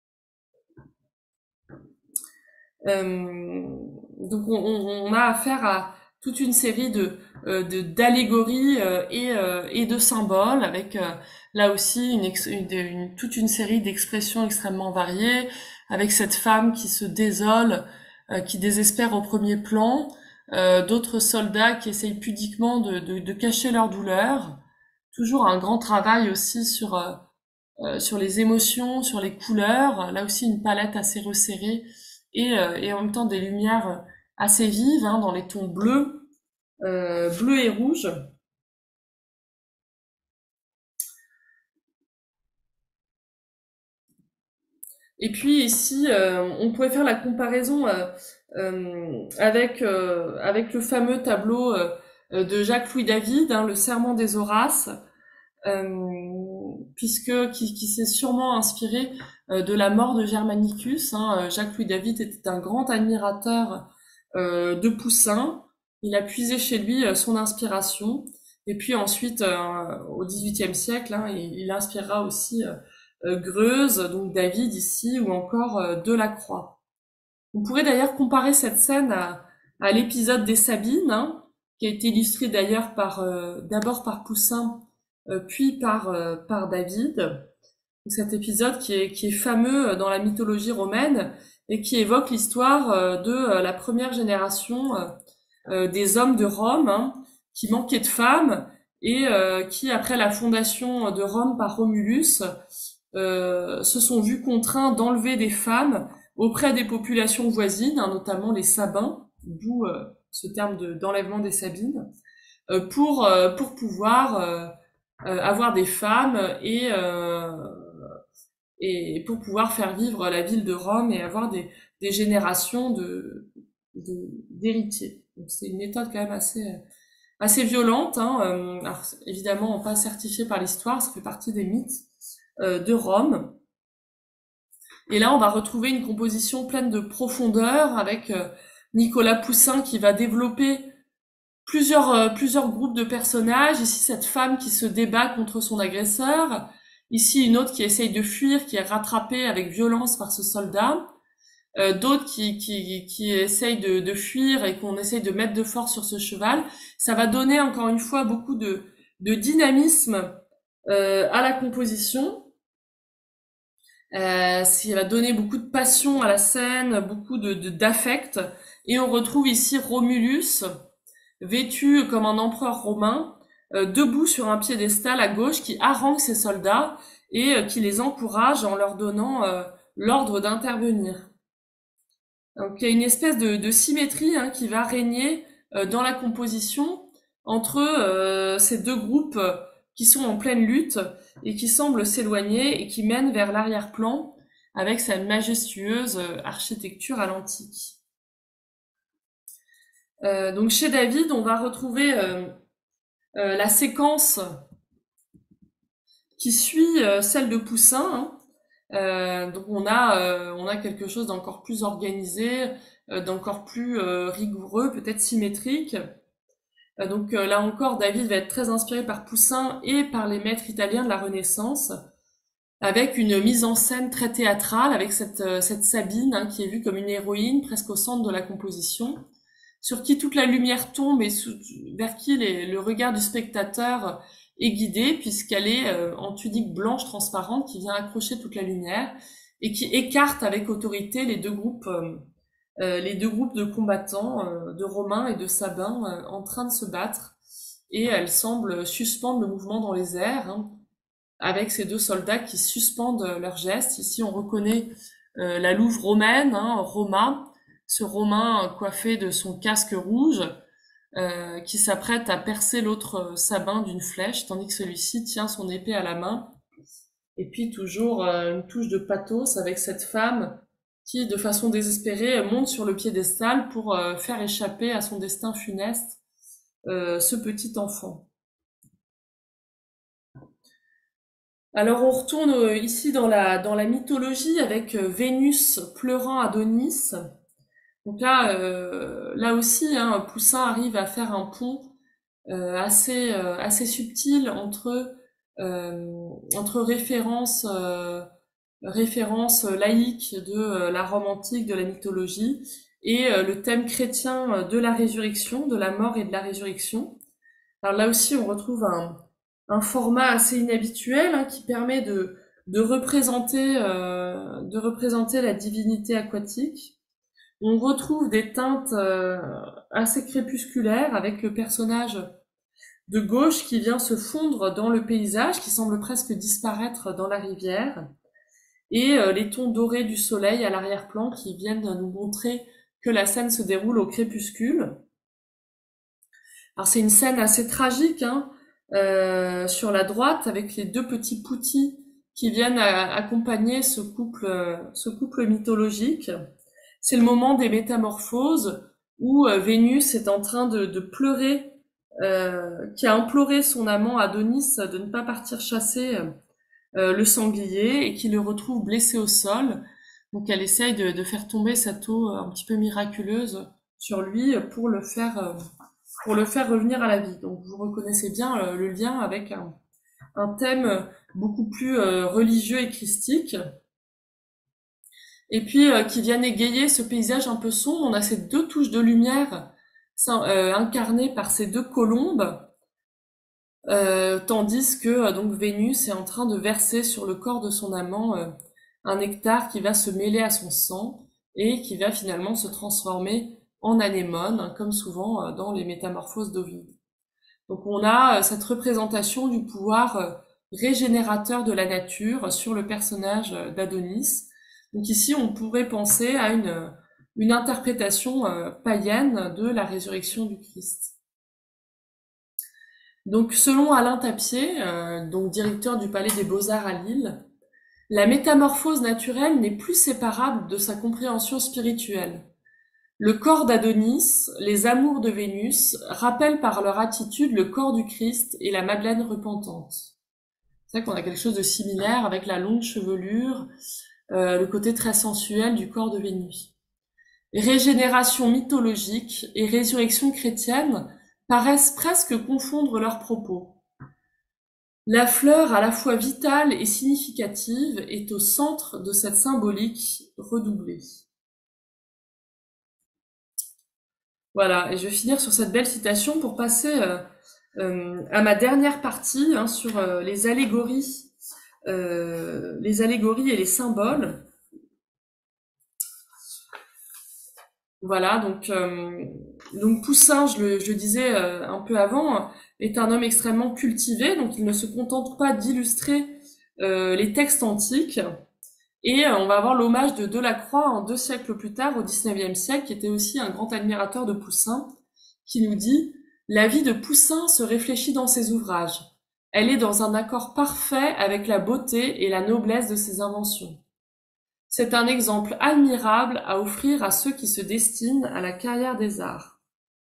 Donc on a affaire à toute une série d'allégories et de symboles avec là aussi toute une série d'expressions extrêmement variées avec cette femme qui se désole, qui désespère au premier plan, d'autres soldats qui essayent pudiquement de cacher leur douleur. Toujours un grand travail aussi sur les émotions, sur les couleurs. Là aussi une palette assez resserrée et en même temps des lumières assez vives hein, dans les tons bleus et rouges. Et puis ici, on pourrait faire la comparaison avec le fameux tableau de Jacques-Louis David, hein, Le Serment des Horaces, qui s'est sûrement inspiré de la mort de Germanicus. Hein. Jacques-Louis David était un grand admirateur de Poussin. Il a puisé chez lui son inspiration. Et puis ensuite, au XVIIIe siècle, hein, il inspirera aussi Greuze, donc David ici, ou encore Delacroix. On pourrait d'ailleurs comparer cette scène à l'épisode des Sabines, hein, qui a été illustré d'ailleurs d'abord par Poussin, puis par David. Donc cet épisode qui est fameux dans la mythologie romaine et qui évoque l'histoire de la première génération des hommes de Rome, hein, qui manquaient de femmes et qui, après la fondation de Rome par Romulus, se sont vus contraints d'enlever des femmes auprès des populations voisines, hein, notamment les Sabins, d'où ce terme d'enlèvement des Sabines, pour pouvoir avoir des femmes et pour pouvoir faire vivre la ville de Rome et avoir des générations d'héritiers. Donc c'est une méthode quand même assez violente, hein. Alors, évidemment pas certifiée par l'histoire, ça fait partie des mythes de Rome. Et là, on va retrouver une composition pleine de profondeur avec Nicolas Poussin qui va développer plusieurs groupes de personnages. Ici, cette femme qui se débat contre son agresseur. Ici, une autre qui essaye de fuir, qui est rattrapée avec violence par ce soldat. D'autres qui essayent de fuir et qu'on essaye de mettre de force sur ce cheval. Ça va donner encore une fois beaucoup de dynamisme à la composition. Ça va donner beaucoup de passion à la scène, beaucoup d'affect. Et on retrouve ici Romulus, vêtu comme un empereur romain, debout sur un piédestal à gauche, qui harangue ses soldats et qui les encourage en leur donnant l'ordre d'intervenir. Donc il y a une espèce de symétrie hein, qui va régner dans la composition entre ces deux groupes qui sont en pleine lutte et qui semblent s'éloigner et qui mènent vers l'arrière-plan avec sa majestueuse architecture à l'antique. Donc chez David, on va retrouver la séquence qui suit celle de Poussin. Hein. Donc on a quelque chose d'encore plus organisé, d'encore plus rigoureux, peut-être symétrique. Donc là encore, David va être très inspiré par Poussin et par les maîtres italiens de la Renaissance, avec une mise en scène très théâtrale, avec cette Sabine hein, qui est vue comme une héroïne, presque au centre de la composition, sur qui toute la lumière tombe et vers qui le regard du spectateur est guidée puisqu'elle est en tunique blanche transparente qui vient accrocher toute la lumière et qui écarte avec autorité les deux groupes de combattants, de Romains et de Sabins, en train de se battre. Et elle semble suspendre le mouvement dans les airs, hein, avec ces deux soldats qui suspendent leurs gestes. Ici, on reconnaît la louve romaine, hein, Roma, ce Romain coiffé de son casque rouge, qui s'apprête à percer l'autre Sabin d'une flèche, tandis que celui-ci tient son épée à la main. Et puis toujours une touche de pathos avec cette femme qui, de façon désespérée, monte sur le piédestal pour faire échapper à son destin funeste ce petit enfant. Alors on retourne ici dans la mythologie avec Vénus pleurant Adonis. Donc là aussi, hein, Poussin arrive à faire un pont assez subtil entre références laïques de la Rome antique, de la mythologie, et le thème chrétien de la résurrection, de la mort et de la résurrection. Alors là aussi, on retrouve un format assez inhabituel, hein, qui permet de représenter la divinité aquatique. On retrouve des teintes assez crépusculaires avec le personnage de gauche qui vient se fondre dans le paysage, qui semble presque disparaître dans la rivière, et les tons dorés du soleil à l'arrière-plan qui viennent nous montrer que la scène se déroule au crépuscule. Alors c'est une scène assez tragique, hein, sur la droite, avec les deux petits poutis qui viennent accompagner ce couple mythologique. C'est le moment des métamorphoses où Vénus est en train de pleurer, qui a imploré son amant Adonis de ne pas partir chasser le sanglier et qui le retrouve blessé au sol. Donc elle essaye de faire tomber cette eau un petit peu miraculeuse sur lui pour le faire revenir à la vie. Donc vous reconnaissez bien le lien avec un thème beaucoup plus religieux et christique. Et puis qui viennent égayer ce paysage un peu sombre. On a ces deux touches de lumière incarnées par ces deux colombes, tandis que donc Vénus est en train de verser sur le corps de son amant un nectar qui va se mêler à son sang et qui va finalement se transformer en anémone, hein, comme souvent dans les métamorphoses d'Ovide. Donc on a cette représentation du pouvoir régénérateur de la nature sur le personnage d'Adonis. Donc ici, on pourrait penser à une interprétation païenne de la résurrection du Christ. Donc selon Alain Tapier, donc directeur du Palais des Beaux-Arts à Lille, la métamorphose naturelle n'est plus séparable de sa compréhension spirituelle. Le corps d'Adonis, les amours de Vénus, rappellent par leur attitude le corps du Christ et la Madeleine repentante. C'est vrai qu'on a quelque chose de similaire avec la longue chevelure, le côté très sensuel du corps de Vénus. Régénération mythologique et résurrection chrétienne paraissent presque confondre leurs propos. La fleur, à la fois vitale et significative, est au centre de cette symbolique redoublée. Voilà, et je vais finir sur cette belle citation pour passer à ma dernière partie, hein, sur les allégories et les symboles. Voilà, donc Poussin, je le disais un peu avant, est un homme extrêmement cultivé, donc il ne se contente pas d'illustrer les textes antiques. Et on va avoir l'hommage de Delacroix 2 siècles plus tard, au XIXe siècle, qui était aussi un grand admirateur de Poussin, qui nous dit « La vie de Poussin se réfléchit dans ses ouvrages. Elle est dans un accord parfait avec la beauté et la noblesse de ses inventions. C'est un exemple admirable à offrir à ceux qui se destinent à la carrière des arts. »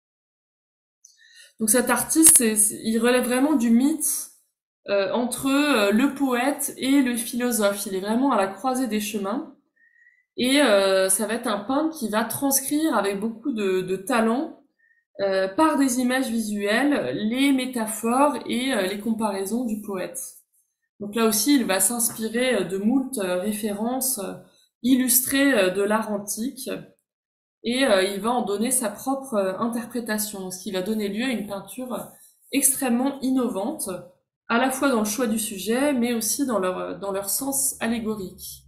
Donc cet artiste, il relève vraiment du mythe entre le poète et le philosophe. Il est vraiment à la croisée des chemins. Et ça va être un peintre qui va transcrire avec beaucoup de talent, par des images visuelles, les métaphores et les comparaisons du poète. Donc là aussi, il va s'inspirer de moult références illustrées de l'art antique, et il va en donner sa propre interprétation, ce qui va donner lieu à une peinture extrêmement innovante, à la fois dans le choix du sujet, mais aussi dans leur sens allégorique.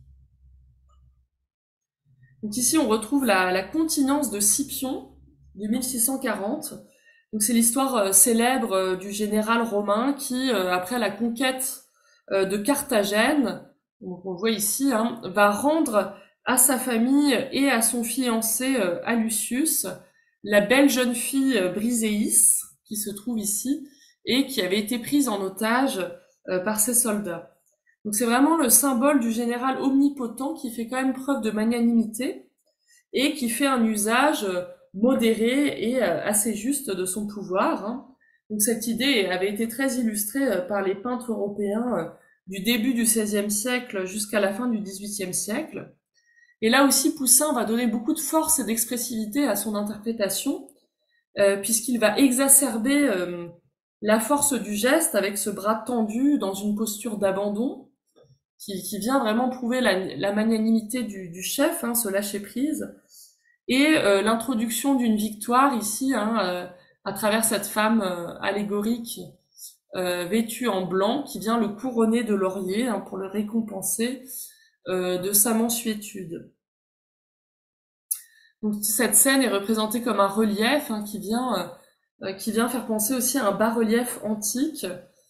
Donc ici, on retrouve la continence de Scipion, de 1640. Donc c'est l'histoire célèbre du général romain qui, après la conquête de Carthagène, donc on le voit ici, hein, va rendre à sa famille et à son fiancé à Lucius la belle jeune fille Briséis, qui se trouve ici, et qui avait été prise en otage par ses soldats. Donc c'est vraiment le symbole du général omnipotent qui fait quand même preuve de magnanimité et qui fait un usage modéré et assez juste de son pouvoir, hein. Donc cette idée avait été très illustrée par les peintres européens du début du XVIe siècle jusqu'à la fin du XVIIIe siècle. Et là aussi, Poussin va donner beaucoup de force et d'expressivité à son interprétation, puisqu'il va exacerber la force du geste avec ce bras tendu dans une posture d'abandon, qui vient vraiment prouver la magnanimité du chef, hein, ce lâcher-prise, et l'introduction d'une victoire ici, hein, à travers cette femme allégorique vêtue en blanc, qui vient le couronner de laurier, hein, pour le récompenser de sa mansuétude. Donc cette scène est représentée comme un relief, hein, qui vient faire penser aussi à un bas-relief antique.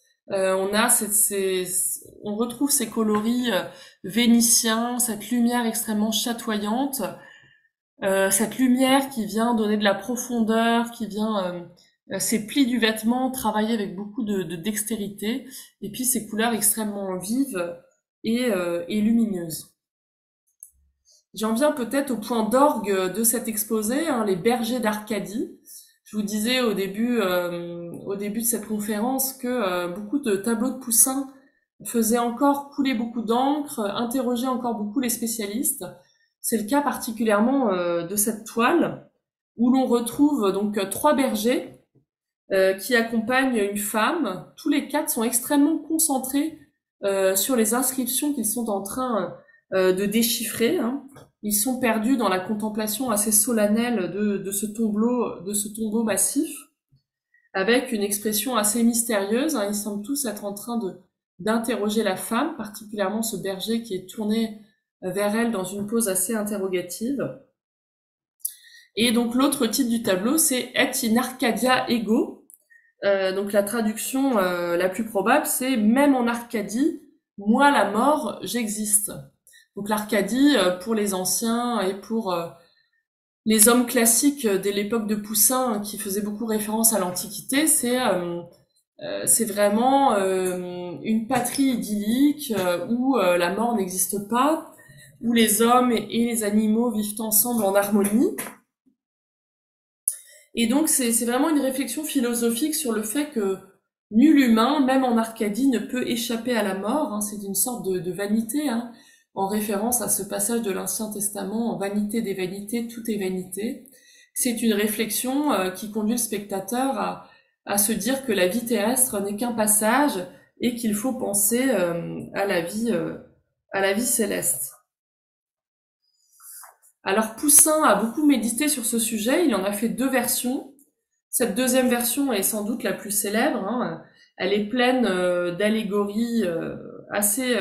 On retrouve ces coloris vénitiens, cette lumière extrêmement chatoyante, cette lumière qui vient donner de la profondeur, qui vient ces plis du vêtement travaillés avec beaucoup de dextérité, et puis ces couleurs extrêmement vives et lumineuses. J'en viens peut-être au point d'orgue de cet exposé, hein, les bergers d'Arcadie. Je vous disais au début de cette conférence que beaucoup de tableaux de Poussin faisaient encore couler beaucoup d'encre, interrogeaient encore beaucoup les spécialistes. C'est le cas particulièrement de cette toile, où l'on retrouve donc trois bergers qui accompagnent une femme. Tous les quatre sont extrêmement concentrés sur les inscriptions qu'ils sont en train de déchiffrer, hein. Ils sont perdus dans la contemplation assez solennelle de ce tombeau massif, avec une expression assez mystérieuse, hein. Ils semblent tous être en train d'interroger la femme, particulièrement ce berger qui est tourné vers elle dans une pose assez interrogative. Et donc l'autre titre du tableau, c'est Et in Arcadia ego. Donc la traduction la plus probable, c'est même en Arcadie, moi la mort, j'existe. Donc l'Arcadie, pour les anciens et pour les hommes classiques dès l'époque de Poussin, qui faisaient beaucoup référence à l'Antiquité, c'est vraiment une patrie idyllique où la mort n'existe pas, où les hommes et les animaux vivent ensemble en harmonie. Et donc c'est vraiment une réflexion philosophique sur le fait que nul humain, même en Arcadie, ne peut échapper à la mort, hein. C'est une sorte de vanité, hein, en référence à ce passage de l'Ancien Testament, en vanité des vanités, tout est vanité. C'est une réflexion qui conduit le spectateur à se dire que la vie terrestre n'est qu'un passage et qu'il faut penser à la vie céleste. Alors Poussin a beaucoup médité sur ce sujet, il en a fait deux versions. Cette deuxième version est sans doute la plus célèbre, hein. Elle est pleine d'allégories assez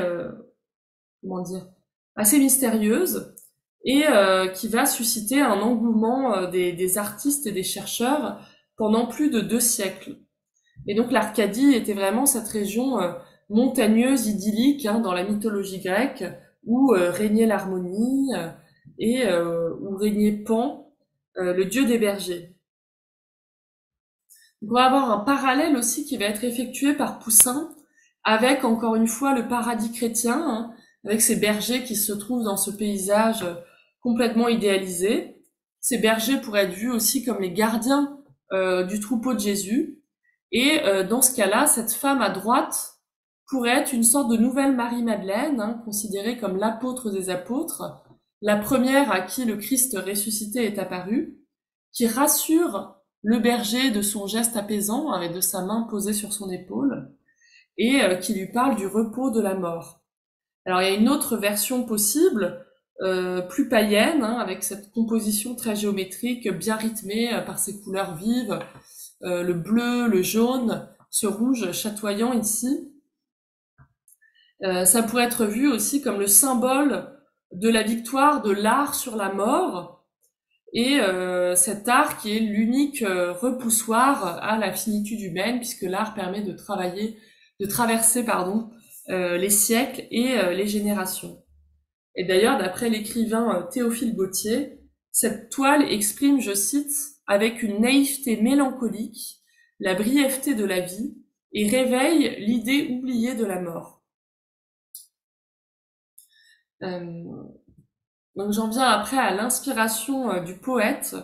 assez mystérieuse et qui va susciter un engouement des artistes et des chercheurs pendant plus de 2 siècles. Et donc l'Arcadie était vraiment cette région montagneuse, idyllique, hein, dans la mythologie grecque, où régnait l'harmonie et où régnait Pan, le dieu des bergers. Donc on va avoir un parallèle aussi qui va être effectué par Poussin avec, encore une fois, le paradis chrétien, hein, avec ces bergers qui se trouvent dans ce paysage complètement idéalisé. Ces bergers pourraient être vus aussi comme les gardiens du troupeau de Jésus. Et dans ce cas-là, cette femme à droite pourrait être une sorte de nouvelle Marie-Madeleine, hein, considérée comme l'apôtre des apôtres, la première à qui le Christ ressuscité est apparu, qui rassure le berger de son geste apaisant, avec de sa main posée sur son épaule, et qui lui parle du repos de la mort. Alors il y a une autre version possible, plus païenne, hein, avec cette composition très géométrique, bien rythmée par ses couleurs vives, le bleu, le jaune, ce rouge chatoyant ici. Ça pourrait être vu aussi comme le symbole de la victoire de l'art sur la mort, et cet art qui est l'unique repoussoir à la finitude humaine, puisque l'art permet de traverser les siècles et les générations. Et d'ailleurs, d'après l'écrivain Théophile Gautier, cette toile exprime, je cite, avec une naïveté mélancolique, la brièveté de la vie et réveille l'idée oubliée de la mort. Donc j'en viens après à l'inspiration du poète,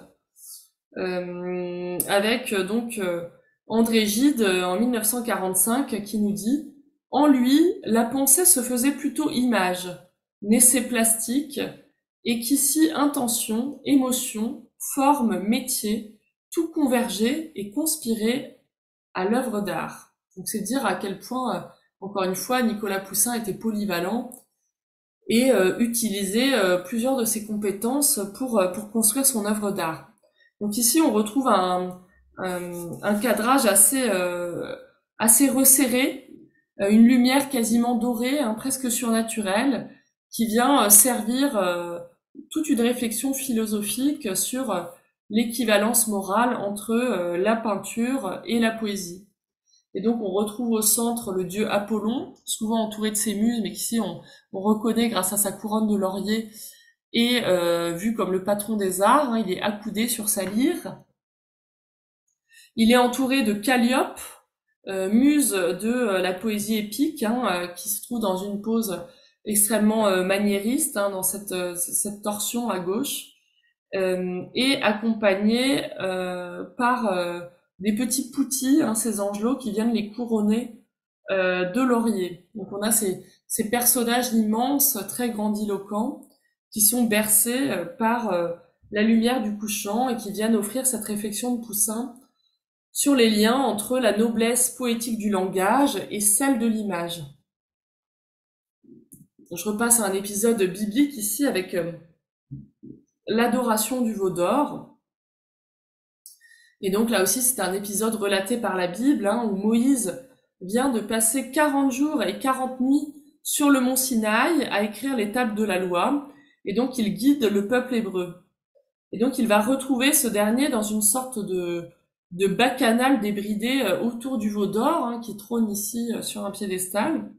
avec André Gide en 1945 qui nous dit « En lui, la pensée se faisait plutôt image, naissait plastique, et qu'ici intention, émotion, forme, métier, tout convergeait et conspirait à l'œuvre d'art. » Donc c'est dire à quel point, encore une fois, Nicolas Poussin était polyvalent et utilisait plusieurs de ses compétences pour construire son œuvre d'art. Donc ici, on retrouve un cadrage assez resserré, une lumière quasiment dorée, presque surnaturelle, qui vient servir toute une réflexion philosophique sur l'équivalence morale entre la peinture et la poésie. Et donc on retrouve au centre le dieu Apollon, souvent entouré de ses muses, mais qu'ici on reconnaît grâce à sa couronne de laurier et vu comme le patron des arts, il est accoudé sur sa lyre. Il est entouré de Calliope, muse de la poésie épique, qui se trouve dans une pose extrêmement maniériste, dans cette torsion à gauche, et accompagné par des petits poutis, ces angelots qui viennent les couronner de laurier. Donc on a ces personnages immenses, très grandiloquents, qui sont bercés par la lumière du couchant et qui viennent offrir cette réflexion de Poussin sur les liens entre la noblesse poétique du langage et celle de l'image. Je repasse à un épisode biblique ici avec l'adoration du veau d'or. Et donc là aussi, c'est un épisode relaté par la Bible, où Moïse vient de passer 40 jours et 40 nuits sur le mont Sinaï à écrire les tables de la loi, et donc il guide le peuple hébreu. Et donc il va retrouver ce dernier dans une sorte de bacchanal débridé autour du veau d'or, qui trône ici sur un piédestal.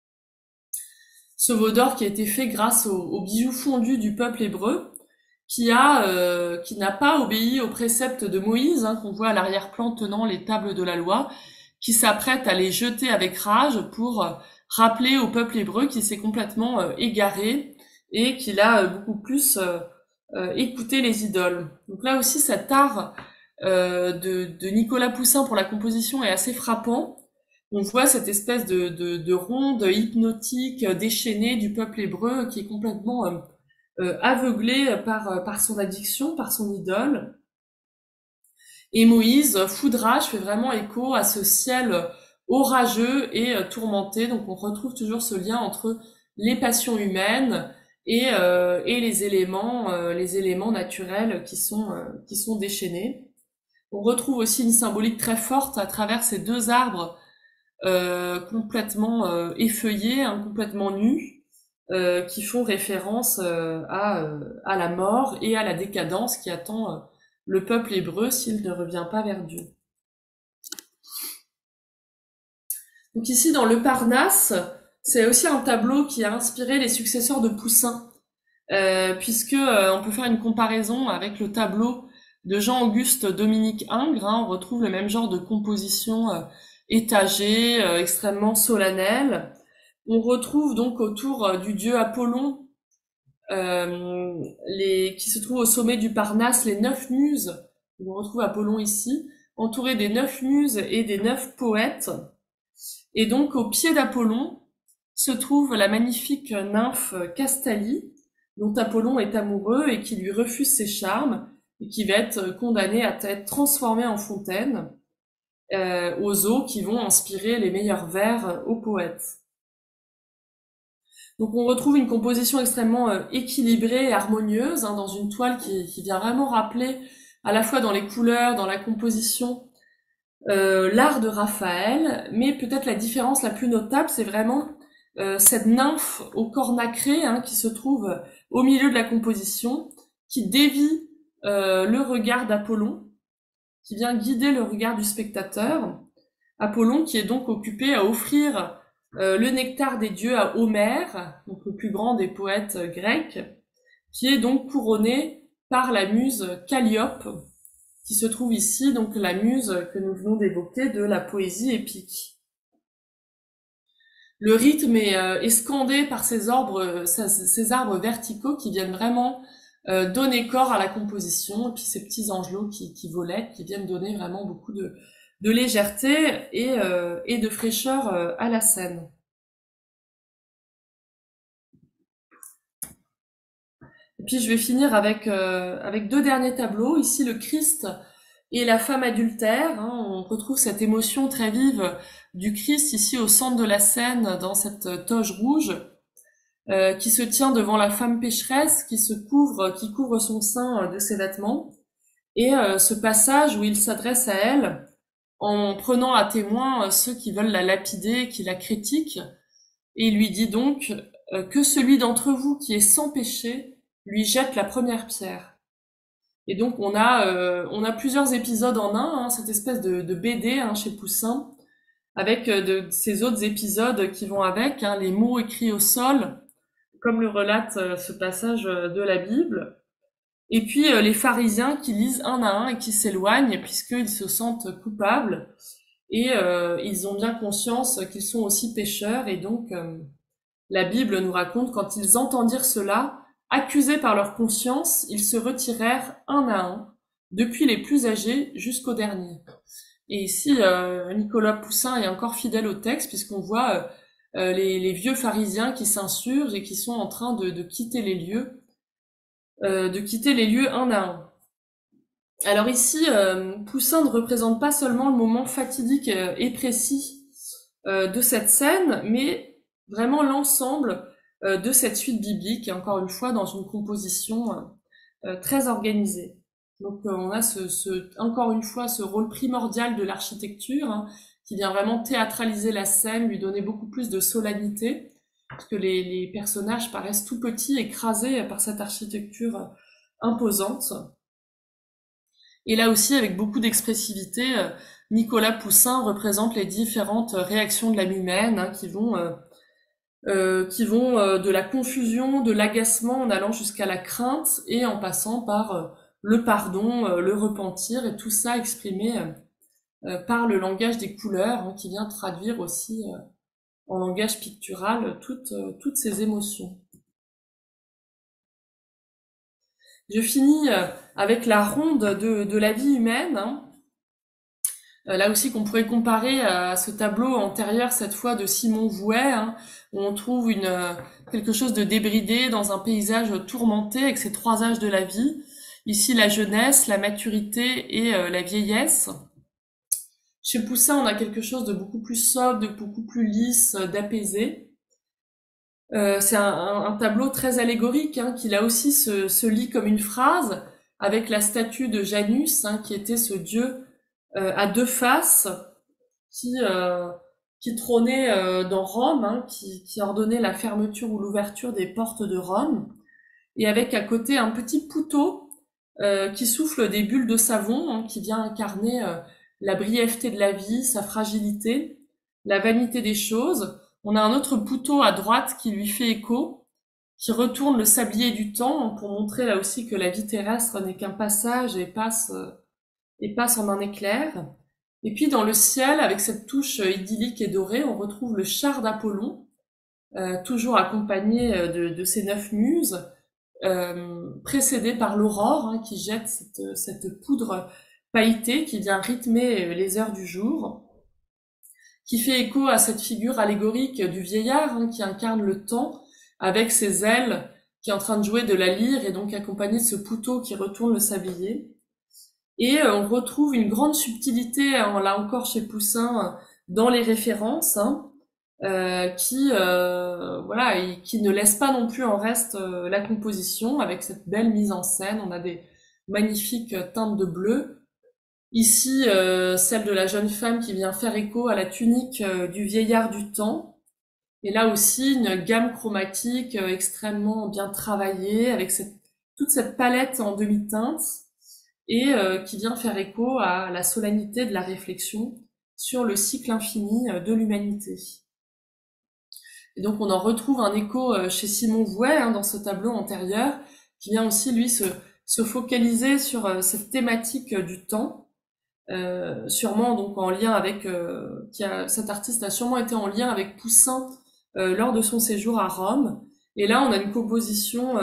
Ce veau d'or qui a été fait grâce aux bijoux fondus du peuple hébreu, qui n'a pas obéi aux préceptes de Moïse, qu'on voit à l'arrière-plan tenant les tables de la loi, qui s'apprête à les jeter avec rage pour rappeler au peuple hébreu qu'il s'est complètement égaré et qu'il a beaucoup plus écouté les idoles. Donc là aussi, cet art de Nicolas Poussin pour la composition est assez frappant. On voit cette espèce de ronde hypnotique déchaînée du peuple hébreu qui est complètement aveuglé par son addiction, par son idole. Et Moïse, foudrage, fait vraiment écho à ce ciel orageux et tourmenté. Donc on retrouve toujours ce lien entre les passions humaines et les éléments naturels qui sont déchaînés. On retrouve aussi une symbolique très forte à travers ces deux arbres complètement effeuillés, complètement nus, qui font référence à la mort et à la décadence qui attend le peuple hébreu s'il ne revient pas vers Dieu. Donc ici, dans le Parnasse, c'est aussi un tableau qui a inspiré les successeurs de Poussin, puisque on peut faire une comparaison avec le tableau de Jean-Auguste Dominique Ingres. On retrouve le même genre de composition étagée, extrêmement solennelle. On retrouve donc autour du dieu Apollon, qui se trouve au sommet du Parnasse, les 9 muses. On retrouve Apollon ici, entouré des 9 muses et des 9 poètes. Et donc au pied d'Apollon se trouve la magnifique nymphe Castalie, dont Apollon est amoureux et qui lui refuse ses charmes, et qui va être condamnée à être transformée en fontaine, aux eaux qui vont inspirer les meilleurs vers aux poètes. Donc on retrouve une composition extrêmement équilibrée et harmonieuse, dans une toile qui vient vraiment rappeler, à la fois dans les couleurs, dans la composition, l'art de Raphaël, mais peut-être la différence la plus notable, c'est vraiment cette nymphe au corps nacré qui se trouve au milieu de la composition, qui dévie le regard d'Apollon, qui vient guider le regard du spectateur. Apollon qui est donc occupé à offrir le nectar des dieux à Homère, donc le plus grand des poètes grecs, qui est donc couronné par la muse Calliope, qui se trouve ici, donc la muse que nous venons d'évoquer de la poésie épique. Le rythme est scandé par ces arbres verticaux qui viennent vraiment donner corps à la composition, et puis ces petits angelots qui volaient, qui viennent donner vraiment beaucoup de légèreté et de fraîcheur à la scène. Et puis je vais finir avec deux derniers tableaux. Ici, le Christ et la femme adultère. On retrouve cette émotion très vive du Christ ici au centre de la scène, dans cette toge rouge, qui se tient devant la femme pécheresse, qui couvre son sein de ses vêtements. Et ce passage où il s'adresse à elle en prenant à témoin ceux qui veulent la lapider, qui la critiquent, et il lui dit donc que celui d'entre vous qui est sans péché lui jette la première pierre. Et donc on a plusieurs épisodes en un, cette espèce de BD chez Poussin, avec de ces autres épisodes qui vont avec, les mots écrits au sol, comme le relate ce passage de la Bible. Et puis les pharisiens qui lisent un à un et qui s'éloignent puisqu'ils se sentent coupables et ils ont bien conscience qu'ils sont aussi pécheurs, et donc la Bible nous raconte quand ils entendirent cela, accusés par leur conscience, ils se retirèrent un à un, depuis les plus âgés jusqu'aux derniers. Et ici, Nicolas Poussin est encore fidèle au texte puisqu'on voit les vieux pharisiens qui s'insurgent et qui sont en train de quitter les lieux, un à un. Alors ici, Poussin ne représente pas seulement le moment fatidique et précis de cette scène, mais vraiment l'ensemble de cette suite biblique, et encore une fois dans une composition très organisée. Donc on a encore une fois ce rôle primordial de l'architecture, qui vient vraiment théâtraliser la scène, lui donner beaucoup plus de solennité, parce que les personnages paraissent tout petits, écrasés par cette architecture imposante. Et là aussi, avec beaucoup d'expressivité, Nicolas Poussin représente les différentes réactions de l'âme humaine qui vont de la confusion, de l'agacement, en allant jusqu'à la crainte et en passant par le pardon, le repentir, et tout ça exprimé par le langage des couleurs, qui vient traduire aussi en langage pictural toutes ces émotions. Je finis avec la ronde de la vie humaine, là aussi qu'on pourrait comparer à ce tableau antérieur, cette fois de Simon Vouet, où on trouve quelque chose de débridé dans un paysage tourmenté avec ces trois âges de la vie. Ici, la jeunesse, la maturité et la vieillesse. Chez Poussin, on a quelque chose de beaucoup plus sobre, de beaucoup plus lisse, d'apaisé. C'est un tableau très allégorique qui là aussi se lit comme une phrase, avec la statue de Janus, qui était ce dieu à deux faces qui trônait dans Rome, qui ordonnait la fermeture ou l'ouverture des portes de Rome, et avec à côté un petit poutot qui souffle des bulles de savon, qui vient incarner la brièveté de la vie, sa fragilité, la vanité des choses. On a un autre poutot à droite qui lui fait écho, qui retourne le sablier du temps pour montrer là aussi que la vie terrestre n'est qu'un passage et passe en un éclair. Et puis dans le ciel, avec cette touche idyllique et dorée, on retrouve le char d'Apollon, toujours accompagné de ses 9 muses, précédé par l'aurore qui jette cette poudre pailletée qui vient rythmer les heures du jour, qui fait écho à cette figure allégorique du vieillard qui incarne le temps, avec ses ailes qui est en train de jouer de la lyre, et donc accompagné de ce poutot qui retourne le sablier. Et on retrouve une grande subtilité, là encore chez Poussin, dans les références, qui ne laisse pas non plus en reste la composition, avec cette belle mise en scène. On a des magnifiques teintes de bleu, Ici, celle de la jeune femme qui vient faire écho à la tunique du vieillard du temps. Et là aussi, une gamme chromatique extrêmement bien travaillée, avec toute cette palette en demi-teinte, et qui vient faire écho à la solennité de la réflexion sur le cycle infini de l'humanité. Et donc on en retrouve un écho chez Simon Vouet hein, dans ce tableau antérieur, qui vient aussi lui se focaliser sur cette thématique du temps, sûrement donc en lien avec cet artiste a sûrement été en lien avec Poussin lors de son séjour à Rome. Et là on a une composition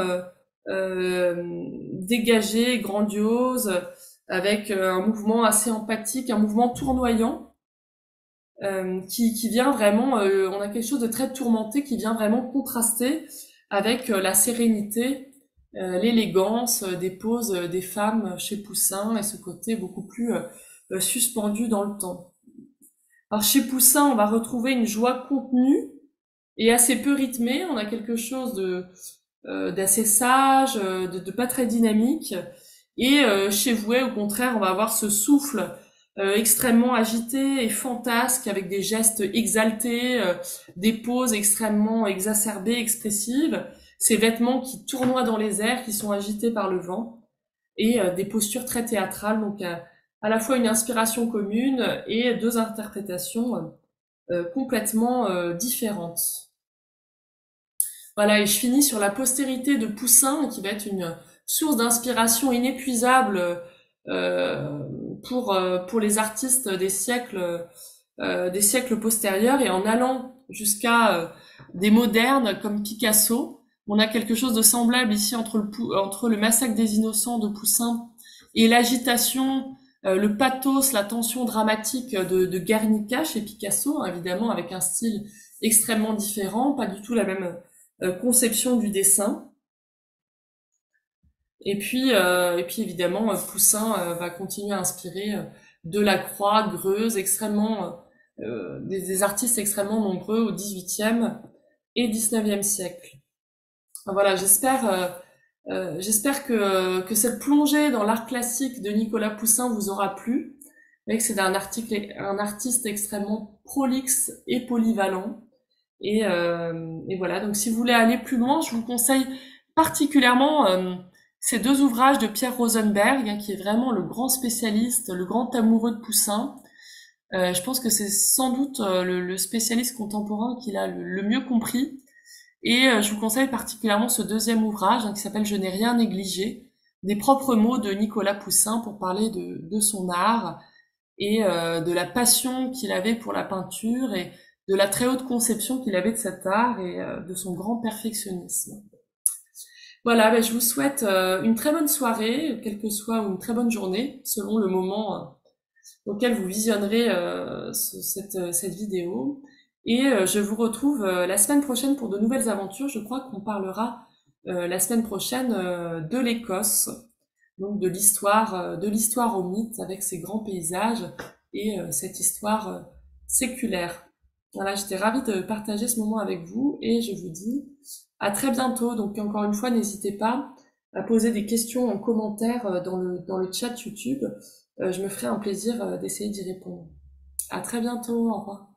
dégagée, grandiose, avec un mouvement assez empathique, un mouvement tournoyant qui vient vraiment, on a quelque chose de très tourmenté qui vient vraiment contraster avec la sérénité, l'élégance des poses des femmes chez Poussin et ce côté beaucoup plus suspendu dans le temps. Alors chez Poussin, on va retrouver une joie contenue et assez peu rythmée. On a quelque chose d'assez sage, de pas très dynamique. Et chez Vouet, au contraire, on va avoir ce souffle extrêmement agité et fantasque, avec des gestes exaltés, des poses extrêmement exacerbées, expressives, ces vêtements qui tournoient dans les airs, qui sont agités par le vent, et des postures très théâtrales, donc à la fois une inspiration commune et deux interprétations complètement différentes. Voilà, et je finis sur la postérité de Poussin, qui va être une source d'inspiration inépuisable euh, pour les artistes des siècles postérieurs, et en allant jusqu'à des modernes comme Picasso, on a quelque chose de semblable ici entre le massacre des innocents de Poussin et l'agitation, le pathos, la tension dramatique de Guernica chez Picasso, hein, évidemment avec un style extrêmement différent, pas du tout la même conception du dessin. Et puis évidemment, Poussin va continuer à inspirer Delacroix, Greuze, des artistes extrêmement nombreux au XVIIIe et XIXe siècle. Enfin, voilà, j'espère que cette plongée dans l'art classique de Nicolas Poussin vous aura plu. Vous voyez que c'est un artiste extrêmement prolixe et polyvalent. Et voilà, donc si vous voulez aller plus loin, je vous conseille particulièrement ces deux ouvrages de Pierre Rosenberg, hein, qui est vraiment le grand spécialiste, le grand amoureux de Poussin. Je pense que c'est sans doute le spécialiste contemporain qui l'a le mieux compris. Et je vous conseille particulièrement ce deuxième ouvrage hein, qui s'appelle Je n'ai rien négligé, des propres mots de Nicolas Poussin pour parler de son art et de la passion qu'il avait pour la peinture et de la très haute conception qu'il avait de cet art et de son grand perfectionnisme. Voilà, ben je vous souhaite une très bonne soirée, quelle que soit, ou une très bonne journée, selon le moment auquel vous visionnerez cette vidéo. Et je vous retrouve la semaine prochaine pour de nouvelles aventures. Je crois qu'on parlera la semaine prochaine de l'Écosse, donc de l'histoire au mythe avec ses grands paysages et cette histoire séculaire. Voilà, j'étais ravie de partager ce moment avec vous et je vous dis à très bientôt. Donc encore une fois, n'hésitez pas à poser des questions en commentaire dans le chat YouTube. Je me ferai un plaisir d'essayer d'y répondre. À très bientôt, au revoir.